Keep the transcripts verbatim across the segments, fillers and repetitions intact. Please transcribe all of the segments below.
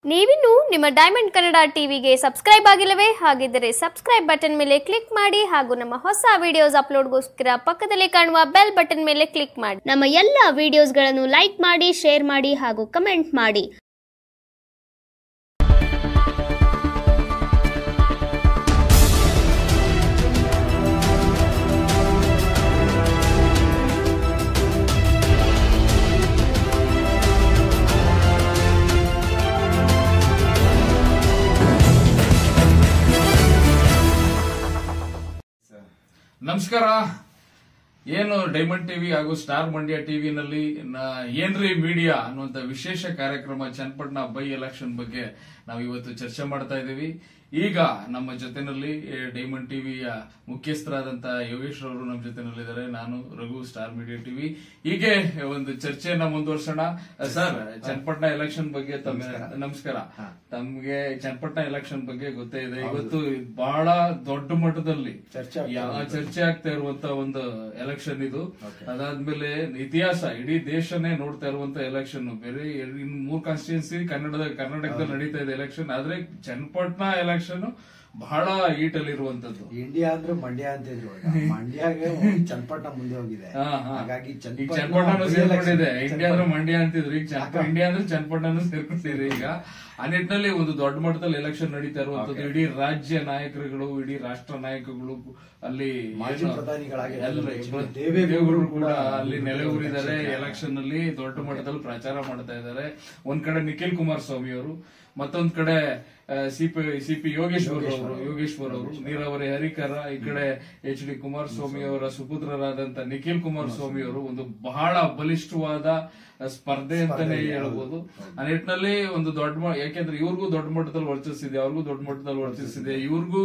ನೀವಿನ್ನು ನಿಮ್ಮ ಡೈಮಂಡ್ ಕನ್ನಡ ಟಿವಿಗೆ ಸಬ್ಸ್ಕ್ರೈಬ್ ಆಗಿಲ್ಲವೇ? ಹಾಗಿದ್ದರೆ ಸಬ್ಸ್ಕ್ರೈಬ್ ಬಟನ್ ಮೇಲೆ ಕ್ಲಿಕ್ ಮಾಡಿ ಹಾಗೂ ನಮ್ಮ ಹೊಸ ವಿಡಿಯೋಸ್ ಅಪ್ಲೋಡ್ಗೋಸ್ಕರ ಪಕ್ಕದಲ್ಲಿ ಕಾಣುವ ಬೆಲ್ ಬಟನ್ ಮೇಲೆ ಕ್ಲಿಕ್ ಮಾಡಿ. ನಮ್ಮ ಎಲ್ಲ ವಿಡಿಯೋಸ್ಗಳನ್ನು ಲೈಕ್ ಮಾಡಿ, ಶೇರ್ ಮಾಡಿ ಹಾಗೂ ಕಮೆಂಟ್ ಮಾಡಿ. ನಮಸ್ಕಾರ. ಏನು ಡೈಮಂಡ್ ಟಿವಿ ಹಾಗೂ ಸ್ಟಾರ್ ಮಂಡ್ಯ ಟಿವಿನಲ್ಲಿ ಏನ್ರಿ ಮೀಡಿಯಾ ಅನ್ನುವಂತ ವಿಶೇಷ ಕಾರ್ಯಕ್ರಮ ಚನ್ನಪಟ್ಟಣ ಬೈ ಎಲೆಕ್ಷನ್ ಬಗ್ಗೆ ನಾವು ಇವತ್ತು ಚರ್ಚೆ ಮಾಡ್ತಾ ಇದ್ದೀವಿ. ಈಗ ನಮ್ಮ ಜೊತೆನಲ್ಲಿ ಡೈಮಂಡ್ ಟಿವಿಯ ಮುಖ್ಯಸ್ಥರಾದಂತ ಯೋಗೇಶ್ ಅವರು ನಮ್ಮ ಜೊತೆನಲ್ಲಿದ್ದಾರೆ. ನಾನು ರಘು, ಸ್ಟಾರ್ ಮೀಡಿಯಾ ಟಿವಿ. ಹೀಗೆ ಒಂದು ಚರ್ಚೆಯನ್ನ ಮುಂದುವರ್ಸೋಣ. ಸರ್, ಚನ್ನಪಟ್ಟಣ ಎಲೆಕ್ಷನ್ ಬಗ್ಗೆ ನಮಸ್ಕಾರ. ತಮ್ಗೆ ಚನ್ನಪಟ್ಟಣ ಎಲೆಕ್ಷನ್ ಬಗ್ಗೆ ಗೊತ್ತೇ ಇದೆ. ಇವತ್ತು ಬಹಳ ದೊಡ್ಡ ಮಟ್ಟದಲ್ಲಿ ಚರ್ಚೆ ಆಗ್ತಾ ಇರುವಂತ ಒಂದು ಎಲೆಕ್ಷನ್ ಇದು. ಅದಾದ್ಮೇಲೆ ಇತಿಹಾಸ, ಇಡೀ ದೇಶನೇ ನೋಡ್ತಾ ಇರುವಂತ ಎಲೆಕ್ಷನ್. ಬೇರೆ ಇನ್ನು ಮೂರ್ ಕಾನ್ಸ್ಟಿಟ್ಯೂನ್ಸಿ ಕನ್ನಡದ ಕರ್ನಾಟಕದಲ್ಲಿ ನಡೀತಾ ಇದೆ ಎಲೆಕ್ಷನ್. ಆದ್ರೆ ಚನ್ನಪಟ್ಟಣ ಎಲೆಕ್ಷನ್ ಬಹಳ ಈಟ್ ಅಲ್ಲಿ ಇರುವಂತದ್ದು. ಇಂಡಿಯಾ ಅಂದ್ರೆ ಮಂಡ್ಯ ಅಂತ ಇದ್ರು, ಮಂಡ್ಯಗೆ ಚನ್ನಪಟ್ಟಣ ಮುಂದೆ ಹೋಗಿದೆ. ಹಾಗಾಗಿ ಚನ್ನಪಟ್ಟಣ ಸೇರ್ಕೊಂಡಿದೆ. ಇಂಡಿಯಾ ಅಂದ್ರೆ ಮಂಡ್ಯ ಅಂತಿದ್ರು, ಈಗ ಇಂಡಿಯಾ ಅಂದ್ರೆ ಚನ್ನಪಟ್ಟಣ ಸೇರ್ಕೊಂಡಿದೆ. ಈಗ ಆ ನಿಟ್ಟಿನಲ್ಲಿ ಒಂದು ದೊಡ್ಡ ಮಟ್ಟದಲ್ಲಿ ಎಲೆಕ್ಷನ್ ನಡೀತಾ ಇರುವಂತದ್ದು. ಇಡೀ ರಾಜ್ಯ ನಾಯಕರುಗಳು, ಇಡೀ ರಾಷ್ಟ್ರ ನಾಯಕರುಗಳು ಅಲ್ಲಿ ಮಾಜಿ ಪ್ರಧಾನಿಗಳಾಗಿದ್ದಾರೆ, ದೇವೇಗೌಡರು ಕೂಡ ಅಲ್ಲಿ ನೆಲೆಯೂರಿದ್ದಾರೆ. ಎಲೆಕ್ಷನ್ ಅಲ್ಲಿ ದೊಡ್ಡ ಮಟ್ಟದಲ್ಲಿ ಪ್ರಚಾರ ಮಾಡ್ತಾ ಇದ್ದಾರೆ. ಒಂದ್ ಕಡೆ ನಿಖಿಲ್ ಕುಮಾರಸ್ವಾಮಿ ಅವರು, ಮತ್ತೊಂದ್ ಕಡೆ ಸಿಪಿ ಸಿಪಿ ಯೋಗೇಶ್ವರ್ ಅವರು ಯೋಗೇಶ್ವರ್ ಅವರು ನೀರಾವರಿ ಹರಿಕರ, ಈ ಕಡೆ ಎಚ್ ಡಿ ಕುಮಾರಸ್ವಾಮಿ ಅವರ ಸುಪುತ್ರರಾದಂತ ನಿಖಿಲ್ ಕುಮಾರಸ್ವಾಮಿ ಅವರು ಒಂದು ಬಹಳ ಬಲಿಷ್ಠವಾದ ಸ್ಪರ್ಧೆ ಅಂತಾನೆ ಹೇಳ್ಬೋದು. ಆ ನಿಟ್ಟಿನಲ್ಲಿ ಒಂದು ದೊಡ್ಡ, ಯಾಕೆಂದ್ರೆ ಇವ್ರಿಗೂ ದೊಡ್ಡ ಮಟ್ಟದಲ್ಲಿ ವರ್ಚಿಸಿದೆ, ಅವ್ರಿಗೂ ದೊಡ್ಡ ಮಟ್ಟದಲ್ಲಿ ವರ್ಚಿಸಿದೆ, ಇವ್ರಿಗೂ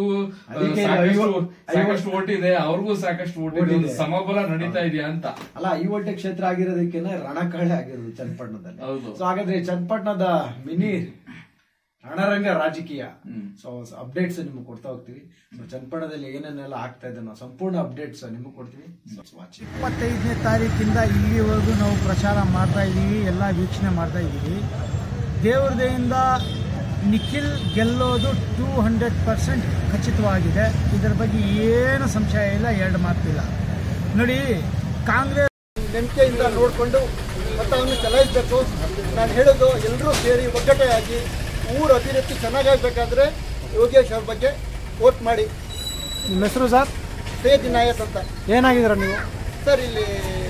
ಸಾಕಷ್ಟು ಓಟ್ ಇದೆ, ಅವ್ರಿಗೂ ಸಾಕಷ್ಟು ಓಟ್ ಇದೆ. ಸಮಬಲ ನಡೀತಾ ಇದೆಯಾ ಅಂತ ಅಲ್ಲ, ಐವತ್ತು ಕ್ಷೇತ್ರ ಆಗಿರೋದಕ್ಕೆ ರಣಕಳೆ ಆಗಿರೋದು ಚನ್ನಪಟ್ಟಣದಲ್ಲಿ. ಹೌದು. ಸೊ ಹಾಗಾದ್ರೆ ಚನ್ನಪಟ್ಟಣದ ಮಿನಿ ರಣರಂಗ ರಾಜಕೀಯ ಸೊ ಅಪ್ಡೇಟ್ಸ್ ನಿಮ್ಗೆ ಕೊಡ್ತಾ ಹೋಗ್ತೀವಿ. ಚನ್ನಪಟ್ಟಣದಲ್ಲಿ ಏನೇನೆಲ್ಲ ಆಗ್ತಾ ಇದೆ ನಾವು ಸಂಪೂರ್ಣ ಅಪ್ಡೇಟ್ಸ್ ನಿಮ್ಗೆ ಕೊಡ್ತೀವಿ. ಇಪ್ಪತ್ತೈದನೇ ತಾರೀಕಿಂದ ಇಲ್ಲಿವರೆಗೂ ನಾವು ಪ್ರಚಾರ ಮಾಡ್ತಾ ಇದ್ದೀವಿ, ಎಲ್ಲ ವೀಕ್ಷಣೆ ಮಾಡ್ತಾ ಇದ್ದೀವಿ. ದೇವ್ರ ದಯೆಯಿಂದ ನಿಖಿಲ್ ಗೆಲ್ಲೋದು ಟೂ ಹಂಡ್ರೆಡ್ ಪರ್ಸೆಂಟ್ ಖಚಿತವಾಗಿದೆ. ಇದರ ಬಗ್ಗೆ ಏನು ಸಂಶಯ ಇಲ್ಲ, ಎರಡು ಮಾತಿಲ್ಲ. ನೋಡಿ, ಕಾಂಗ್ರೆಸ್ ನಂಬಿಕೆಯಿಂದ ನೋಡಿಕೊಂಡು ಮತವನ್ನು ಚಲಾಯಿಸಬೇಕು. ನಾನು ಹೇಳೋದು, ಎಲ್ಲರೂ ಸೇರಿ ಒಗ್ಗಟ್ಟೆಯಾಗಿ ಊರು ಅಭಿವೃದ್ಧಿ ಚೆನ್ನಾಗಾಗಬೇಕಾದ್ರೆ ಯೋಗೇಶ್ ಅವ್ರ ಬಗ್ಗೆ ವೋಟ್ ಮಾಡಿ. ನಿಮ್ಮ ಹೆಸರು ಸರ್? ತೇಜ್ ನಾಯಕ್ ಅಂತ. ಏನಾಗಿದ್ದೀರಾ ನೀವು ಸರ್? ಇಲ್ಲಿ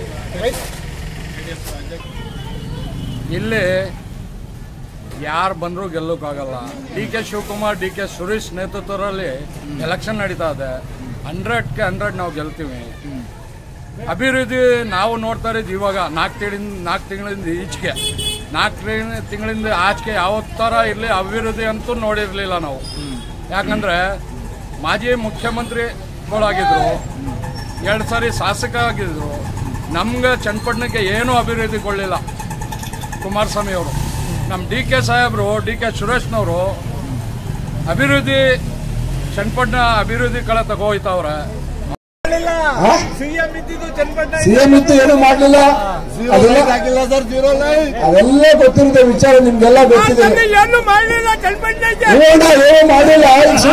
ಇಲ್ಲಿ ಯಾರು ಬಂದರೂ ಗೆಲ್ಲೋಕ್ಕಾಗಲ್ಲ. D K Shivakumar, D K Suresh ನೇತೃತ್ವದಲ್ಲಿ ಎಲೆಕ್ಷನ್ ನಡೀತಾ ಇದೆ. ಹಂಡ್ರೆಡ್ಗೆ ಹಂಡ್ರೆಡ್ ನಾವು ಗೆಲ್ತೀವಿ. ಅಭಿವೃದ್ಧಿ ನಾವು ನೋಡ್ತಾ ಇರೋದು ಇವಾಗ ನಾಲ್ಕು ತಿಂಗಳಿಂದ ನಾಲ್ಕು ತಿಂಗಳಿಂದ ಈಚೆಗೆ ನಾಲ್ಕು ತಿಂಗಳಿಂದ ಆಚೆಗೆ ಯಾವ ಥರ ಇರಲಿ ಅಭಿವೃದ್ಧಿ ಅಂತೂ ನೋಡಿರಲಿಲ್ಲ ನಾವು. ಯಾಕಂದರೆ ಮಾಜಿ ಮುಖ್ಯಮಂತ್ರಿಗಳಾಗಿದ್ದರು, ಎರಡು ಸಾರಿ ಶಾಸಕ ಆಗಿದ್ರು. ನಮ್ಗೆ ಚನ್ನಪಟ್ಟಣಕ್ಕೆ ಏನೂ ಅಭಿವೃದ್ಧಿಗೊಳ್ಳಿಲ್ಲ ಕುಮಾರಸ್ವಾಮಿ ಅವರು. ನಮ್ಮ ಡಿ ಕೆ ಸಾಹೇಬರು, ಡಿ ಕೆ ಸುರೇಶ್ನವರು ಅಭಿವೃದ್ಧಿ ಚನ್ನಪಟ್ಟಣ ಅಭಿವೃದ್ಧಿ ಕಡೆ ತಗೋಯ್ತವ್ರೆ. ಸಿಎಂ ಇದ್ದು ಚನ್ನಪಟ್ಟಣ ಸಿಎಂ ಇತ್ತು ಏನು ಮಾಡಲಿಲ್ಲ, ಅದೆಲ್ಲ ಗೊತ್ತಿರುತ್ತೆ ವಿಚಾರ, ನಿಮ್ಗೆಲ್ಲ ಗೊತ್ತಿದೆ. ಏನು ಮಾಡಲಿಲ್ಲ ಚನ್ನಪಟ್ಟಣಕ್ಕೆ, ಏನು ಮಾಡಿಲ್ಲ.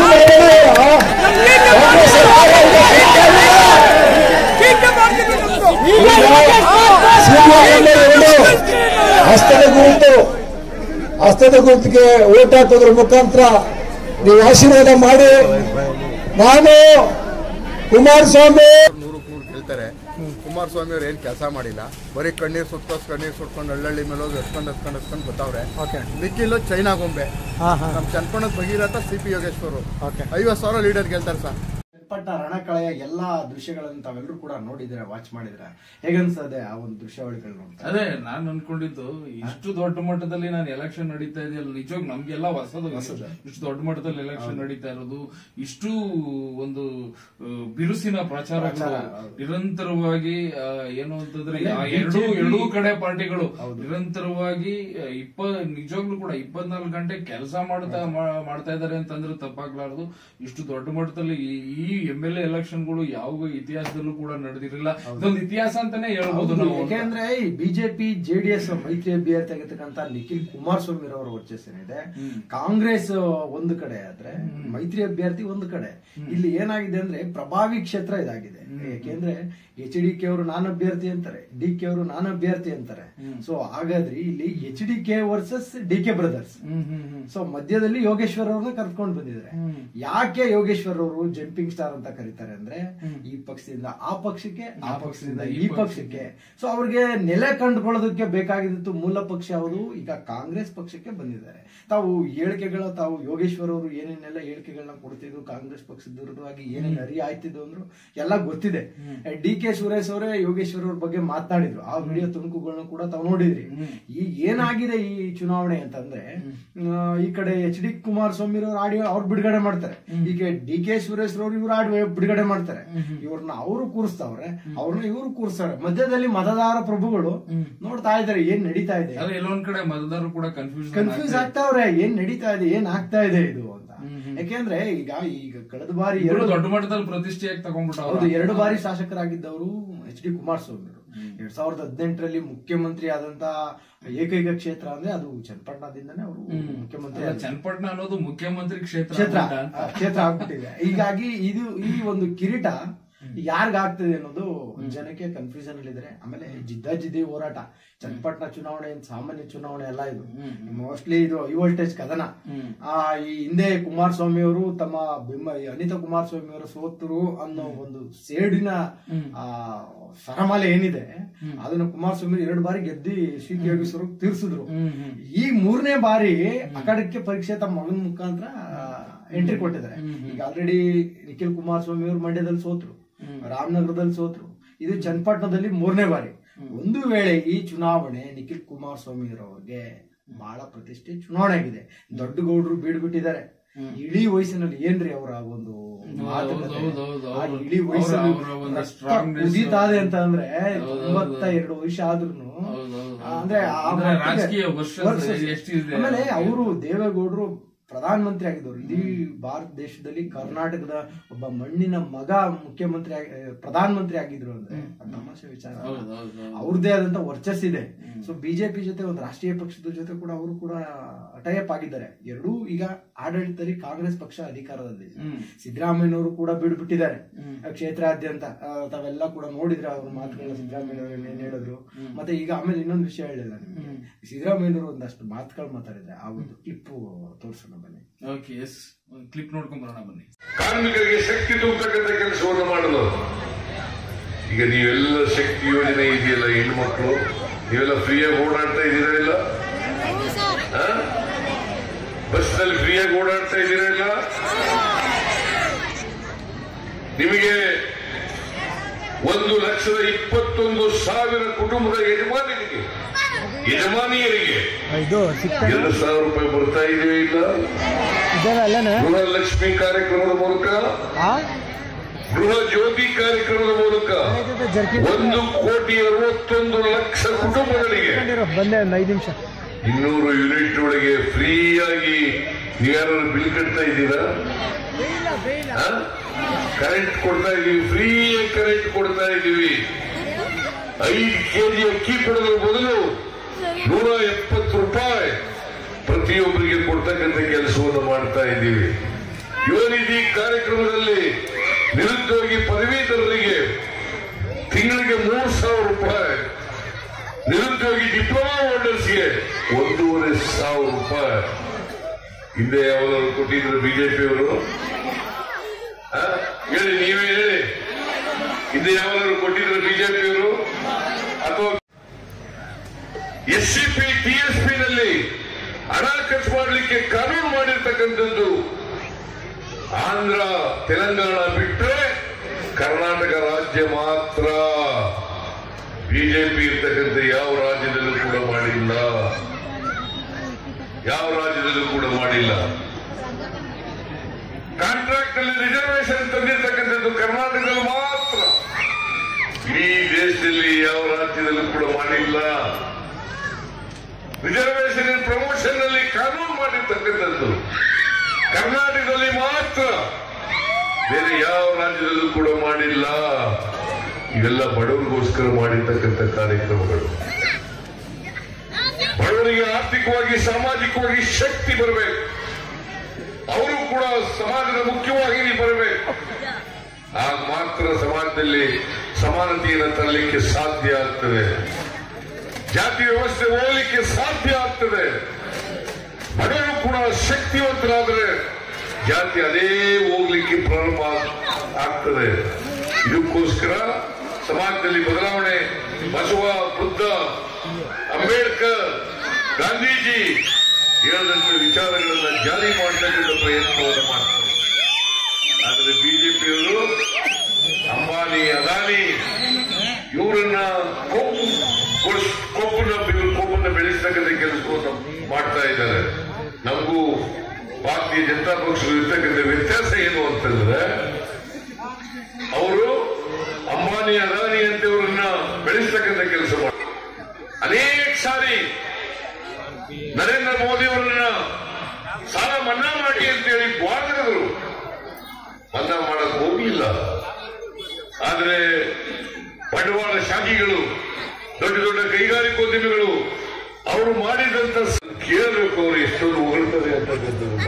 ಹಸ್ತದ ಗುರುತು ಹಸ್ತದ ಗುರುತಿಗೆ ಓಟ್ ಹಾಕೋದ್ರ ಮುಖಾಂತರ ನೀವು ಆಶೀರ್ವಾದ ಮಾಡಿ. ನಾನು ಕುಮಾರಸ್ವಾಮಿ ನೂರಕ್ಕೆ ನೂರು ಗೆಲ್ತಾರೆ. ಕುಮಾರಸ್ವಾಮಿ ಅವ್ರು ಏನು ಕೆಲಸ ಮಾಡಿಲ್ಲ, ಬರೀ ಕಣ್ಣೀರು ಸುತ್ತೋಸ್ ಕಣ್ಣೀರು ಸುಟ್ಕೊಂಡು ಹಳ್ಳಹಳ್ಳಿ ಮೇಲೆ ಹೋಗಿ ಎತ್ಕೊಂಡು ಎತ್ಕೊಂಡು ಎತ್ಕೊಂಡು ಗೊತ್ತವ್ರೆ. ನಿಖಿಲ್ ಚೈನಾ ಗೊಂಬೆ. ನಮ್ಮ ಚನ್ನಪಟ್ಟಣದ ಭಗೀರಥ ಸಿ ಪಿ ಯೋಗೇಶ್ವರು ಐವತ್ತು ಸಾವಿರ ಲೀಡರ್ ಗೆಲ್ತಾರೆ ಸರ್. ಚನ್ನಪಟ್ಟಣ ರಣಕಳೆಯ ಎಲ್ಲಾ ದೃಶ್ಯಗಳನ್ನು ತಾವೆಲ್ಲರೂ ಕೂಡ ನೋಡಿದ್ರೆ, ವಾಚ್ ಮಾಡಿದ್ರೆ ಹೇಗನ್ಸದೆ ಆ ಒಂದು ದೃಶ್ಯಾವಳಿಗಳು ನೋಡ್ತಾ? ಅದೇ ನಾನು ಅನ್ಕೊಂಡಿದ್ದು, ಇಷ್ಟು ದೊಡ್ಡ ಮಟ್ಟದಲ್ಲಿ ನಾನು ಎಲೆಕ್ಷನ್ ನಡೀತಾ ಇದೆಯಲ್ಲ, ನಿಜವಾಗ ನಮ್ಗೆಲ್ಲ ಹೊಸದು. ಇಷ್ಟು ದೊಡ್ಡ ಮಟ್ಟದಲ್ಲಿ ಎಲೆಕ್ಷನ್ ನಡೀತಾ ಇರೋದು, ಇಷ್ಟು ಒಂದು ಬಿರುಸಿನ ಪ್ರಚಾರಗಳು ನಿರಂತರವಾಗಿ ಏನು ಅಂತಂದ್ರೆ ಎರಡೂ ಎರಡೂ ಕಡೆ ಪಾರ್ಟಿಗಳು ನಿರಂತರವಾಗಿ ಇಪ್ಪ ನಿಜವಾಗ್ಲೂ ಕೂಡ ಇಪ್ಪತ್ನಾಲ್ಕು ಗಂಟೆ ಕೆಲಸ ಮಾಡ್ತಾ ಮಾಡ್ತಾ ಇದಾರೆ ಅಂತಂದ್ರೆ ತಪ್ಪಾಗ್ಲಾರ್ದು. ಇಷ್ಟು ದೊಡ್ಡ ಮಟ್ಟದಲ್ಲಿ ಈ ಎಂ ಎಲ್ ಎ ಎಲೆಕ್ಷನ್ಗಳು ಯಾವ ಇತಿಹಾಸದಲ್ಲೂ ಕೂಡ ನಡೆದಿರಲಿಲ್ಲ. ಇದೊಂದು ಇತಿಹಾಸ ಅಂತಾನೆ ಹೇಳ್ಬೋದು ನಾವು. ಯಾಕೆಂದ್ರೆ ಈ ಬಿಜೆಪಿ ಜೆಡಿಎಸ್ ಮೈತ್ರಿ ಅಭ್ಯರ್ಥಿ ಆಗಿರ್ತಕ್ಕಂಥ ನಿಖಿಲ್ ಕುಮಾರಸ್ವಾಮಿ ಅವರ ವರ್ಚಸ್ಸೇನಿದೆ. ಕಾಂಗ್ರೆಸ್ ಒಂದು ಕಡೆ ಆದ್ರೆ ಮೈತ್ರಿ ಅಭ್ಯರ್ಥಿ ಒಂದು ಕಡೆ. ಇಲ್ಲಿ ಏನಾಗಿದೆ ಅಂದ್ರೆ ಪ್ರಭಾವಿ ಕ್ಷೇತ್ರ ಇದಾಗಿದೆ. ಯಾಕೆಂದ್ರೆ ಎಚ್ ಡಿ ಕೆ ಅವರು ನಾನು ಅಭ್ಯರ್ಥಿ ಅಂತಾರೆ, ಡಿ ಕೆ ಅವರು ನಾನು ಅಭ್ಯರ್ಥಿ ಅಂತಾರೆ. ಸೊ ಹಾಗಾದ್ರೆ ಇಲ್ಲಿ H D K versus D K brothers. So ಮಧ್ಯದಲ್ಲಿ ಯೋಗೇಶ್ವರ್ ಅವ್ರನ್ನ ಕರ್ಕೊಂಡು ಬಂದಿದ್ದಾರೆ. ಯಾಕೆ ಯೋಗೇಶ್ವರ್ ಅವರು ಜಂಪಿಂಗ್ ಸ್ಟಾರ್ ಅಂತ ಕರೀತಾರೆ ಅಂದ್ರೆ ಈ ಪಕ್ಷದಿಂದ ಆ ಪಕ್ಷಕ್ಕೆ, ಆ ಪಕ್ಷದಿಂದ ಈ ಪಕ್ಷಕ್ಕೆ. ಸೊ ಅವ್ರಿಗೆ ನೆಲೆ ಕಂಡುಕೊಳ್ಳೋದಕ್ಕೆ ಬೇಕಾಗಿದ್ದು ಮೂಲ ಪಕ್ಷ ಯಾವುದು? ಈಗ ಕಾಂಗ್ರೆಸ್ ಪಕ್ಷಕ್ಕೆ ಬಂದಿದ್ದಾರೆ. ತಾವು ಹೇಳಿಕೆಗಳ ತಾವು ಯೋಗೇಶ್ವರ್ ಅವರು ಏನೇನೆಲ್ಲ ಹೇಳಿಕೆಗಳನ್ನ ಕೊಡ್ತಿದ್ರು, ಕಾಂಗ್ರೆಸ್ ಪಕ್ಷದ ವಿರುದ್ಧವಾಗಿ ಏನೇನು ಅರಿ ಆಯ್ತಿದ್ರು ಅಂದ್ರು ಎಲ್ಲ ಗೊತ್ತಿದೆ. ಡಿ ಕೆ ಸುರೇಶ್ ಅವರೇ ಯೋಗೇಶ್ವರ್ ಅವ್ರ ಬಗ್ಗೆ ಮಾತನಾಡಿದ್ರು. ಆ ವಿಡಿಯೋ ತುಣುಕುಗಳನ್ನ ಕೂಡ ತಾವು ನೋಡಿದ್ರಿ. ಈಗ ಏನಾಗಿದೆ ಈ ಚುನಾವಣೆ ಅಂತಂದ್ರೆ, ಈ ಕಡೆ ಎಚ್ ಡಿ ಕುಮಾರಸ್ವಾಮಿ ಅವ್ರ ಆಡಿಯೋ ಅವ್ರು ಬಿಡುಗಡೆ ಮಾಡ್ತಾರೆ, ಈಗ ಡಿ ಕೆ ಸುರೇಶ್ ಅವರು ಇವ್ರು ಆಡಿಯೋ ಬಿಡುಗಡೆ ಮಾಡ್ತಾರೆ. ಇವ್ರನ್ನ ಅವರು ಕೂರಿಸ್ತಾವ್ರೆ, ಅವ್ರನ್ನ ಇವ್ರು ಕೂರಿಸ್ತಾರೆ. ಮಧ್ಯದಲ್ಲಿ ಮತದಾರ ಪ್ರಭುಗಳು ನೋಡ್ತಾ ಇದಾರೆ ಏನ್ ನಡೀತಾ ಇದೆ. ಎಲ್ಲೊಂದ್ ಕಡೆ ಮತದಾರರು ಕೂಡ ಕನ್ಫ್ಯೂಸ್ ಕನ್ಫ್ಯೂಸ್ ಆಗ್ತಾವ್ರೆ, ಏನ್ ನಡೀತಾ ಇದೆ, ಏನ್ ಆಗ್ತಾ ಇದೆ ಇದು ಅಂತ. ಯಾಕೆಂದ್ರೆ ಈಗ ಈಗ ಕಳೆದ ಬಾರಿ ಎರಡು ದೊಡ್ಡ ಮಟ್ಟದಲ್ಲಿ ಪ್ರತಿಷ್ಠೆಯಾಗಿ ತಗೊಂಡ್ಬಿಟ್ಟು ಹೌದು ಎರಡು ಬಾರಿ ಶಾಸಕರಾಗಿದ್ದವರು ಎಚ್ ಡಿ ಕುಮಾರಸ್ವಾಮಿ ಅವರು. ಎರಡ್ ಸಾವಿರದ ಹದಿನೆಂಟರಲ್ಲಿ ಮುಖ್ಯಮಂತ್ರಿ ಆದಂತ ಏಕೈಕ ಕ್ಷೇತ್ರ ಅಂದ್ರೆ ಅದು ಚನ್ನಪಟ್ಟಣದಿಂದನೇ ಅವರು ಮುಖ್ಯಮಂತ್ರಿ. ಚನ್ನಪಟ್ಟಣ ಅನ್ನೋದು ಮುಖ್ಯಮಂತ್ರಿ ಕ್ಷೇತ್ರ ಕ್ಷೇತ್ರ ಕ್ಷೇತ್ರ ಆಗ್ಬಿಟ್ಟಿದೆ. ಹೀಗಾಗಿ ಇದು ಈ ಒಂದು ಕಿರೀಟ ಯಾರಿಗಾಗ್ತದೆ ಅನ್ನೋದು ಜನಕ್ಕೆ ಕನ್ಫ್ಯೂಷನ್ ಅಲ್ಲಿ ಇದ್ರೆ. ಆಮೇಲೆ ಜಿದ್ದಾಜಿದ್ದಿ ಹೋರಾಟ, ಚನ್ನಪಟ್ಟಣ ಚುನಾವಣೆ ಏನ್ ಸಾಮಾನ್ಯ ಚುನಾವಣೆ ಅಲ್ಲ ಇದು. ಮೋಸ್ಟ್ಲಿ ಇದು ಹೈ ವೋಲ್ಟೇಜ್ ಕದನ. ಆ ಈ ಹಿಂದೆ ಕುಮಾರಸ್ವಾಮಿ ಅವರು ತಮ್ಮ ಬೆಂಬ ಅನಿತಾ ಕುಮಾರಸ್ವಾಮಿ ಅವರು ಸೋತರು ಅನ್ನೋ ಒಂದು ಸೇಡಿನ ಆ ಸರಮಾಲೆ ಏನಿದೆ ಅದನ್ನ ಕುಮಾರಸ್ವಾಮಿ ಎರಡು ಬಾರಿ ಗೆದ್ದಿ ಸಿ ಟಿ ಯೋಗೇಶ್ವರ ತೀರ್ಸಿದ್ರು. ಈ ಮೂರನೇ ಬಾರಿ ಅಖಾಡಕ್ಕೆ ಪರೀಕ್ಷೆ ತಮ್ಮ ಮಗನ ಮುಖಾಂತರ ಎಂಟ್ರಿ ಕೊಟ್ಟಿದ್ದಾರೆ. ಈಗ ಆಲ್ರೆಡಿ ನಿಖಿಲ್ ಕುಮಾರಸ್ವಾಮಿ ಅವರು ಮಂಡ್ಯದಲ್ಲಿ ಸೋತ್ರು, ರಾಮನಗರದಲ್ಲಿ ಸೋತ್ರು. ಇದು ಚನ್ನಪಟ್ಟಣದಲ್ಲಿ ಮೂರನೇ ಬಾರಿ. ಒಂದು ವೇಳೆ ಈ ಚುನಾವಣೆ ನಿಖಿಲ್ ಕುಮಾರಸ್ವಾಮಿ ಅವರಿಗೆ ಬಹಳ ಪ್ರತಿಷ್ಠೆ ಚುನಾವಣೆ ಆಗಿದೆ. ದೊಡ್ಡ ಗೌಡರು ಬೀಡ್ಬಿಟ್ಟಿದ್ದಾರೆ. ಇಡೀ ವಯಸ್ಸಿನಲ್ಲಿ ಏನ್ರಿ ಅವರ ಒಂದು ಇಡೀ ವಯಸ್ಸಲ್ಲಿ ಕುದೀತಾದೆ ಅಂತ ಅಂದ್ರೆ ತೊಂಬತ್ತ ಎರಡು ವರ್ಷ ಆದ್ರೂ ಅಂದ್ರೆ ಆಮೇಲೆ ಅವರು ದೇವೇಗೌಡರು ಪ್ರಧಾನ ಮಂತ್ರಿ ಆಗಿದ್ದವರು. ಇಡೀ ಭಾರತ ದೇಶದಲ್ಲಿ ಕರ್ನಾಟಕದ ಒಬ್ಬ ಮಣ್ಣಿನ ಮಗ ಮುಖ್ಯಮಂತ್ರಿ ಪ್ರಧಾನ ಮಂತ್ರಿ ಆಗಿದ್ರು ಅಂದ್ರೆ ತಮಾಷೆ ವಿಚಾರ. ಅವ್ರದ್ದೇ ಆದಂತ ವರ್ಚಸ್ಸಿದೆ. ಸೊ ಬಿಜೆಪಿ ಜೊತೆ ಒಂದು ರಾಷ್ಟ್ರೀಯ ಪಕ್ಷದ ಜೊತೆ ಕೂಡ ಅವರು ಕೂಡ ಟೈಅಪ್ ಆಗಿದ್ದಾರೆ. ಎರಡೂ ಈಗ ಆಡಳಿತದಲ್ಲಿ ಕಾಂಗ್ರೆಸ್ ಪಕ್ಷ ಅಧಿಕಾರದಲ್ಲಿ. ಸಿದ್ದರಾಮಯ್ಯನವರು ಕೂಡ ಬಿಡ್ಬಿಟ್ಟಿದ್ದಾರೆ ಕ್ಷೇತ್ರಾದ್ಯಂತ. ತಾವೆಲ್ಲ ಕೂಡ ನೋಡಿದ್ರೆ ಅವ್ರ ಮಾತುಗಳನ್ನ ಸಿದ್ದರಾಮಯ್ಯ ಏನ್ ಹೇಳಿದ್ರು. ಮತ್ತೆ ಈಗ ಆಮೇಲೆ ಇನ್ನೊಂದು ವಿಷಯ ಹೇಳಿಲ್ಲ ನಿಮ್ಗೆ, ಸಿದ್ದರಾಮಯ್ಯನವರು ಒಂದಷ್ಟು ಮಾತುಗಳು ಮಾತಾಡಿದ್ರೆ ಆ ಒಂದು ಕ್ಲಿಪ್ ತೋರಿಸೋಣ ಬನ್ನಿ. ಓಕೆ, ಎಸ್, ಕ್ಲಿಪ್ ನೋಡ್ಕೊಂಡ್ ಬರೋಣ ಬನ್ನಿ. ಕಾರ್ಮಿಕರಿಗೆ ಶಕ್ತಿ ತುಂಬತಕ್ಕಂಥ ಕೆಲಸವನ್ನು ಮಾಡಲು ಈಗ ನೀವೆಲ್ಲ ಶಕ್ತಿ ಯೋಜನೆ ಇದೆಯಲ್ಲ, ಹೆಣ್ಮಕ್ಳು ನೀವೆಲ್ಲ ಫ್ರೀಯಾಗಿ ಓಡಾಡ್ತಾ ಇದ್ದೀರಾ ಇಲ್ಲ? ಬಸ್ ನಲ್ಲಿ ಫ್ರೀಯಾಗಿ ಓಡಾಡ್ತಾ ಇದ್ದೀರಾ ಇಲ್ಲ? ನಿಮಗೆ ಒಂದು ಲಕ್ಷದ ಇಪ್ಪತ್ತೊಂದು ಸಾವಿರ ಕುಟುಂಬದ ಯಜಮಾನಿಗೆ ಯಜಮಾನಿಯರಿಗೆ ಎರಡು ಸಾವಿರ ರೂಪಾಯಿ ಬರ್ತಾ ಇದೆಯೋ ಇಲ್ಲ? ಗೃಹಲಕ್ಷ್ಮಿ ಕಾರ್ಯಕ್ರಮದ ಮೂಲಕ, ಗೃಹ ಜ್ಯೋತಿ ಕಾರ್ಯಕ್ರಮದ ಮೂಲಕ ಒಂದು ಕೋಟಿ ಅರವತ್ತೊಂದು ಲಕ್ಷ ಕುಟುಂಬಗಳಿಗೆ ಇನ್ನೂರು ಯೂನಿಟ್ ಒಳಗೆ ಫ್ರೀಯಾಗಿ ನೀವ್ಯಾರು ಬಿಲ್ ಕಟ್ತಾ ಇದ್ದೀರಾ? ಕರೆಂಟ್ ಕೊಡ್ತಾ ಇದೀವಿ, ಫ್ರೀಯಾಗಿ ಕರೆಂಟ್ ಕೊಡ್ತಾ ಇದ್ದೀವಿ. ಐದು ಕೆಜಿ ಅಕ್ಕಿ ಕೊಡೋದ್ರ ಬದಲು ನೂರ ಎಪ್ಪತ್ತು ರೂಪಾಯಿ ಪ್ರತಿಯೊಬ್ಬರಿಗೆ ಕೊಡ್ತಕ್ಕಂಥ ಕೆಲಸವನ್ನು ಮಾಡ್ತಾ ಇದ್ದೀವಿ. ಯುವ ನಿಧಿ ಕಾರ್ಯಕ್ರಮದಲ್ಲಿ ನಿರುದ್ಯೋಗಿ ಪದವೀಧರರಿಗೆ ತಿಂಗಳಿಗೆ ಮೂರು ಸಾವಿರ ರೂಪಾಯಿ, ನಿರುದ್ಯೋಗಿ ಡಿಪ್ಲೊಮಾ ಹೋಲ್ಡರ್ಸ್ಗೆ ಒಂದೂವರೆ ಸಾವಿರ ರೂಪಾಯಿ. ಹಿಂದೆ ಯಾವಾಗಲೂ ಕೊಟ್ಟಿದ್ರು ಬಿಜೆಪಿಯವರು? ಹೇಳಿ, ನೀವೇ ಹೇಳಿ, ಹಿಂದೆ ಯಾವಾಗಲೂ ಕೊಟ್ಟಿದ್ರು ಬಿಜೆಪಿಯವರು? ಅಥವಾ S C P T S P ನಲ್ಲಿ ಹಣ ಖರ್ಚು ಮಾಡಲಿಕ್ಕೆ ಕಾನೂನು ಮಾಡಿರ್ತಕ್ಕಂಥದ್ದು ಆಂಧ್ರ ತೆಲಂಗಾಣ ಬಿಟ್ಟರೆ ಕರ್ನಾಟಕ ರಾಜ್ಯ ಮಾತ್ರ. ಬಿಜೆಪಿ ಇರ್ತಕ್ಕಂಥ ಯಾವ ರಾಜ್ಯದಲ್ಲೂ ಕೂಡ ಮಾಡಿಲ್ಲ, ಯಾವ ರಾಜ್ಯದಲ್ಲೂ ಕೂಡ ಮಾಡಿಲ್ಲ. ಕಾಂಟ್ರಾಕ್ಟ್ ಅಲ್ಲಿ ರಿಸರ್ವೇಶನ್ ತಂದಿರ್ತಕ್ಕಂಥದ್ದು ಕರ್ನಾಟಕದಲ್ಲಿ ಮಾತ್ರ, ಇಡೀ ದೇಶದಲ್ಲಿ ಯಾವ ರಾಜ್ಯದಲ್ಲೂ ಕೂಡ ಮಾಡಿಲ್ಲ. ರಿಸರ್ವೇಶನ್ ಪ್ರಮೋಷನ್ ನಲ್ಲಿ ಕಾನೂನು ಮಾಡಿರ್ತಕ್ಕಂಥದ್ದು ಕರ್ನಾಟಕದಲ್ಲಿ ಮಾತ್ರ. ಬೇರೆ ಯಾವ ರಾಜ್ಯದಲ್ಲೂ ಕೂಡ ಮಾಡಿಲ್ಲ. ಇವೆಲ್ಲ ಬಡವರಿಗೋಸ್ಕರ ಮಾಡಿರ್ತಕ್ಕಂಥ ಕಾರ್ಯಕ್ರಮಗಳು. ಬಡವರಿಗೆ ಆರ್ಥಿಕವಾಗಿ ಸಾಮಾಜಿಕವಾಗಿ ಶಕ್ತಿ ಬರಬೇಕು, ಅವರು ಕೂಡ ಸಮಾಜದ ಮುಖ್ಯವಾಹಿನಿ ಬರಬೇಕು. ಆಗ ಮಾತ್ರ ಸಮಾಜದಲ್ಲಿ ಸಮಾನತೆಯನ್ನು ತರಲಿಕ್ಕೆ ಸಾಧ್ಯ ಆಗ್ತದೆ, ಜಾತಿ ವ್ಯವಸ್ಥೆ ಹೋಗಲಿಕ್ಕೆ ಸಾಧ್ಯ ಆಗ್ತದೆ. ಬಡವರು ಕೂಡ ಶಕ್ತಿವಂತರಾದರೆ ಜಾತಿ ಅದೇ ಹೋಗ್ಲಿಕ್ಕೆ ಪ್ರಾರಂಭ ಆಗ್ತದೆ. ಇದಕ್ಕೋಸ್ಕರ ಸಮಾಜದಲ್ಲಿ ಬದಲಾವಣೆ, ಬಸವ, ಬುದ್ಧ, ಅಂಬೇಡ್ಕರ್, ಗಾಂಧೀಜಿ ಹೇಳಿದಂತ ವಿಚಾರಗಳನ್ನ ಜಾರಿ ಮಾಡತಕ್ಕಂಥ ಪ್ರಯತ್ನವನ್ನು ಮಾಡ್ತಾರೆ. ಆದರೆ ಬಿಜೆಪಿಯವರು ಅಂಬಾನಿ, ಅದಾನಿ ಇವರನ್ನ ಕೊಬ್ಬು ಕೊಬ್ಬನ್ನ ಕೊಬ್ಬನ್ನ ಬೆಳೆಸ್ತಕ್ಕಂಥ ಕೆಲಸವನ್ನು ಮಾಡ್ತಾ ಇದ್ದಾರೆ. ನಮಗೂ ಭಾರತೀಯ ಜನತಾ ಪಕ್ಷದ ಇರ್ತಕ್ಕಂಥ ವ್ಯತ್ಯಾಸ ಏನು ಅಂತಂದ್ರೆ, ಅವರು ಅಂಬಾನಿ, ಅದಾನಿ ಅಂತವರನ್ನ ಬೆಳೆಸ್ತಕ್ಕಂಥ ಕೆಲಸ ಮಾಡ್ತಾರೆ. ಅನೇಕ ಸಾರಿ ನರೇಂದ್ರ ಮೋದಿ ಅವರನ್ನ ಸಾಲ ಮನ್ನಾ ಮಾಡಿ ಅಂತೇಳಿ ವಾದಿಸಿದ್ರು, ಮನ್ನಾ ಮಾಡಕ್ ಹೋಗಿಲ್ಲ. ಆದ್ರೆ ಬಂಡವಾಳ ಶಾಹಿಗಳು, ದೊಡ್ಡ ದೊಡ್ಡ ಕೈಗಾರಿಕೋದ್ಯಮಿಗಳು ಅವರು ಮಾಡಿದಂತ ಕೇಳಬೇಕು, ಅವರು ಎಷ್ಟೊಂದು ಹೊಗಳ್ತಾರೆ ಅಂತಕ್ಕಂಥದ್ದನ್ನ.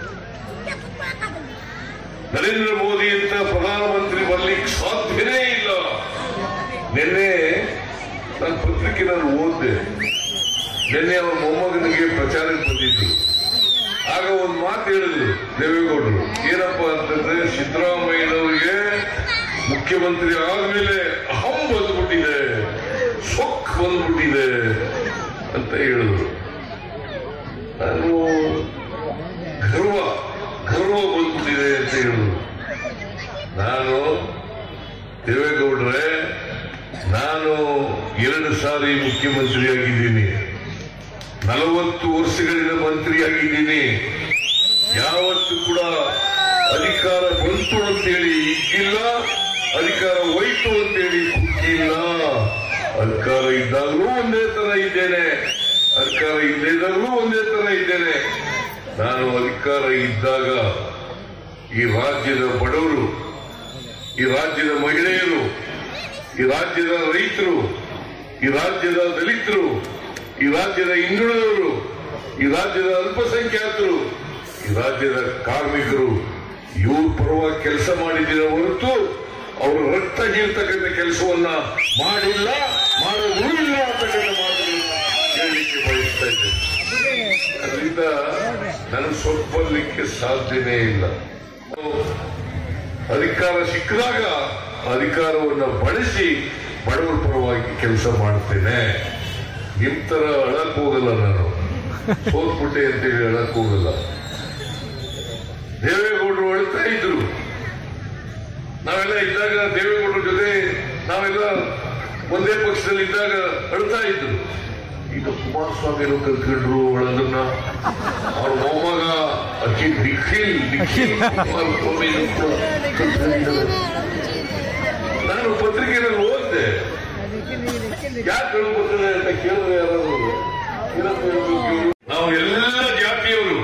ನರೇಂದ್ರ ಮೋದಿ ಅಂತ ಪ್ರಧಾನಮಂತ್ರಿ ಬರ್ಲಿಕ್ಕೆ ಸಾಧ್ಯವೇ ಇಲ್ಲ. ನಿನ್ನೆ ನನ್ನ ಪತ್ರಿಕೆ ನಾನು ಓದಿದೆ, ನಿನ್ನೆ ಅವರ ಮೊಮ್ಮಗನಿಗೆ ಪ್ರಚಾರಕ್ಕೆ ಬಂದಿದ್ದು. ಆಗ ಒಂದು ಮಾತು ಹೇಳಿದ್ರು ದೇವೇಗೌಡರು, ಏನಪ್ಪಾ ಅಂತಂದ್ರೆ ಸಿದ್ದರಾಮಯ್ಯನವರಿಗೆ ಮುಖ್ಯಮಂತ್ರಿ ಆದ್ಮೇಲೆ ಅಹಂ ಬಂದ್ಬಿಟ್ಟಿದೆ, ಸೊಕ್ ಬಂದ್ಬಿಟ್ಟಿದೆ ಅಂತ ಹೇಳಿದ್ರು. ನಾನು ಗರ್ವ ಗರ್ವ ಬಂದ್ಬಿಟ್ಟಿದೆ ಅಂತ ಹೇಳಿದ್ರು. ನಾನು ದೇವೇಗೌಡ್ರೆ, ನಾನು ಎರಡು ಸಾರಿ ಮುಖ್ಯಮಂತ್ರಿಯಾಗಿದ್ದೀನಿ, ನಲವತ್ತು ವರ್ಷಗಳಿಂದ ಮಂತ್ರಿಯಾಗಿದ್ದೀನಿ. ಯಾವತ್ತೂ ಕೂಡ ಅಧಿಕಾರ ಬಂತು ಅಂತೇಳಿ ಇಕ್ಕಿಲ್ಲ, ಅಧಿಕಾರ ಹೋಯ್ತು ಅಂತೇಳಿ ಕುಕ್ಕಿಲ್ಲ. ಅಧಿಕಾರ ಇದ್ದಾಗಲೂ ಒಂದೇ ತರ ಇದ್ದೇನೆ, ಅಧಿಕಾರ ಇಲ್ಲದಾಗಲೂ ಒಂದೇ ತರ ಇದ್ದೇನೆ. ನಾನು ಅಧಿಕಾರ ಇದ್ದಾಗ ಈ ರಾಜ್ಯದ ಬಡವರು, ಈ ರಾಜ್ಯದ ಮಹಿಳೆಯರು, ಈ ರಾಜ್ಯದ ರೈತರು, ಈ ರಾಜ್ಯದ ದಲಿತರು, ಈ ರಾಜ್ಯದ ಹಿಂದುಳಿದವರು, ಈ ರಾಜ್ಯದ ಅಲ್ಪಸಂಖ್ಯಾತರು, ಈ ರಾಜ್ಯದ ಕಾರ್ಮಿಕರು, ಇವ್ರ ಪರವಾಗಿ ಕೆಲಸ ಮಾಡಿದ್ದೀರ ಹೊರತು ಅವರು ರಕ್ತ ಹೀರ್ತಕ್ಕಂಥ ಕೆಲಸವನ್ನ ಮಾಡಿಲ್ಲ, ಮಾಡೋದು ಇಲ್ಲ ಅಂತಕ್ಕಂಥ ಮಾತನ್ನು ಹೇಳಲಿಕ್ಕೆ ಬಯಸ್ತಾ ಇದ್ದೇನೆ. ಅದರಿಂದ ನನಗೆ ಸ್ವಲ್ಪಲಿಕ್ಕೆ ಸಾಧ್ಯನೇ ಇಲ್ಲ. ಅಧಿಕಾರ ಸಿಕ್ಕಿದಾಗ ಅಧಿಕಾರವನ್ನು ಬಳಸಿ ಬಡವರ ಪರವಾಗಿ ಕೆಲಸ ಮಾಡ್ತೇನೆ. ನಿಮ್ ತರ ಅಳಕ್ ಹೋಗಲ್ಲ, ನಾನು ಸೋತ್ಬಿಟ್ಟೆ ಅಂತೇಳಿ ಅಳಕ್ ಹೋಗಲ್ಲ. ದೇವೇಗೌಡರು ಅಳ್ತಾ ಇದ್ರು, ನಾವೆಲ್ಲ ಇದ್ದಾಗ ದೇವೇಗೌಡರ ಜೊತೆ ನಾವೆಲ್ಲ ಒಂದೇ ಪಕ್ಷದಲ್ಲಿ ಇದ್ದಾಗ ಅಳ್ತಾ ಇದ್ರು. ಈಗ ಕುಮಾರಸ್ವಾಮಿಯವರು ಕಲ್ತ್ಕೊಂಡ್ರು ಅಳದನ್ನ. ಅವ್ರ ಮೊಮ್ಮಗ ಅಖಿಲ್ ನಿಖಿಲ್ ನಿಖಿಲ್ ಕುಮಾರಸ್ವಾಮಿ ನಾನು ಪತ್ರಿಕೆಯಲ್ಲಿ ಓದಿದೆ. ಯಾಕೆ ಹೇಳ್ಕೊತಾರೆ ಅಂತ ಕೇಳಿದ್ರೆ ಯಾರಾದ್ರು ನಾವು ಎಲ್ಲ ಜಾತಿಯವರು,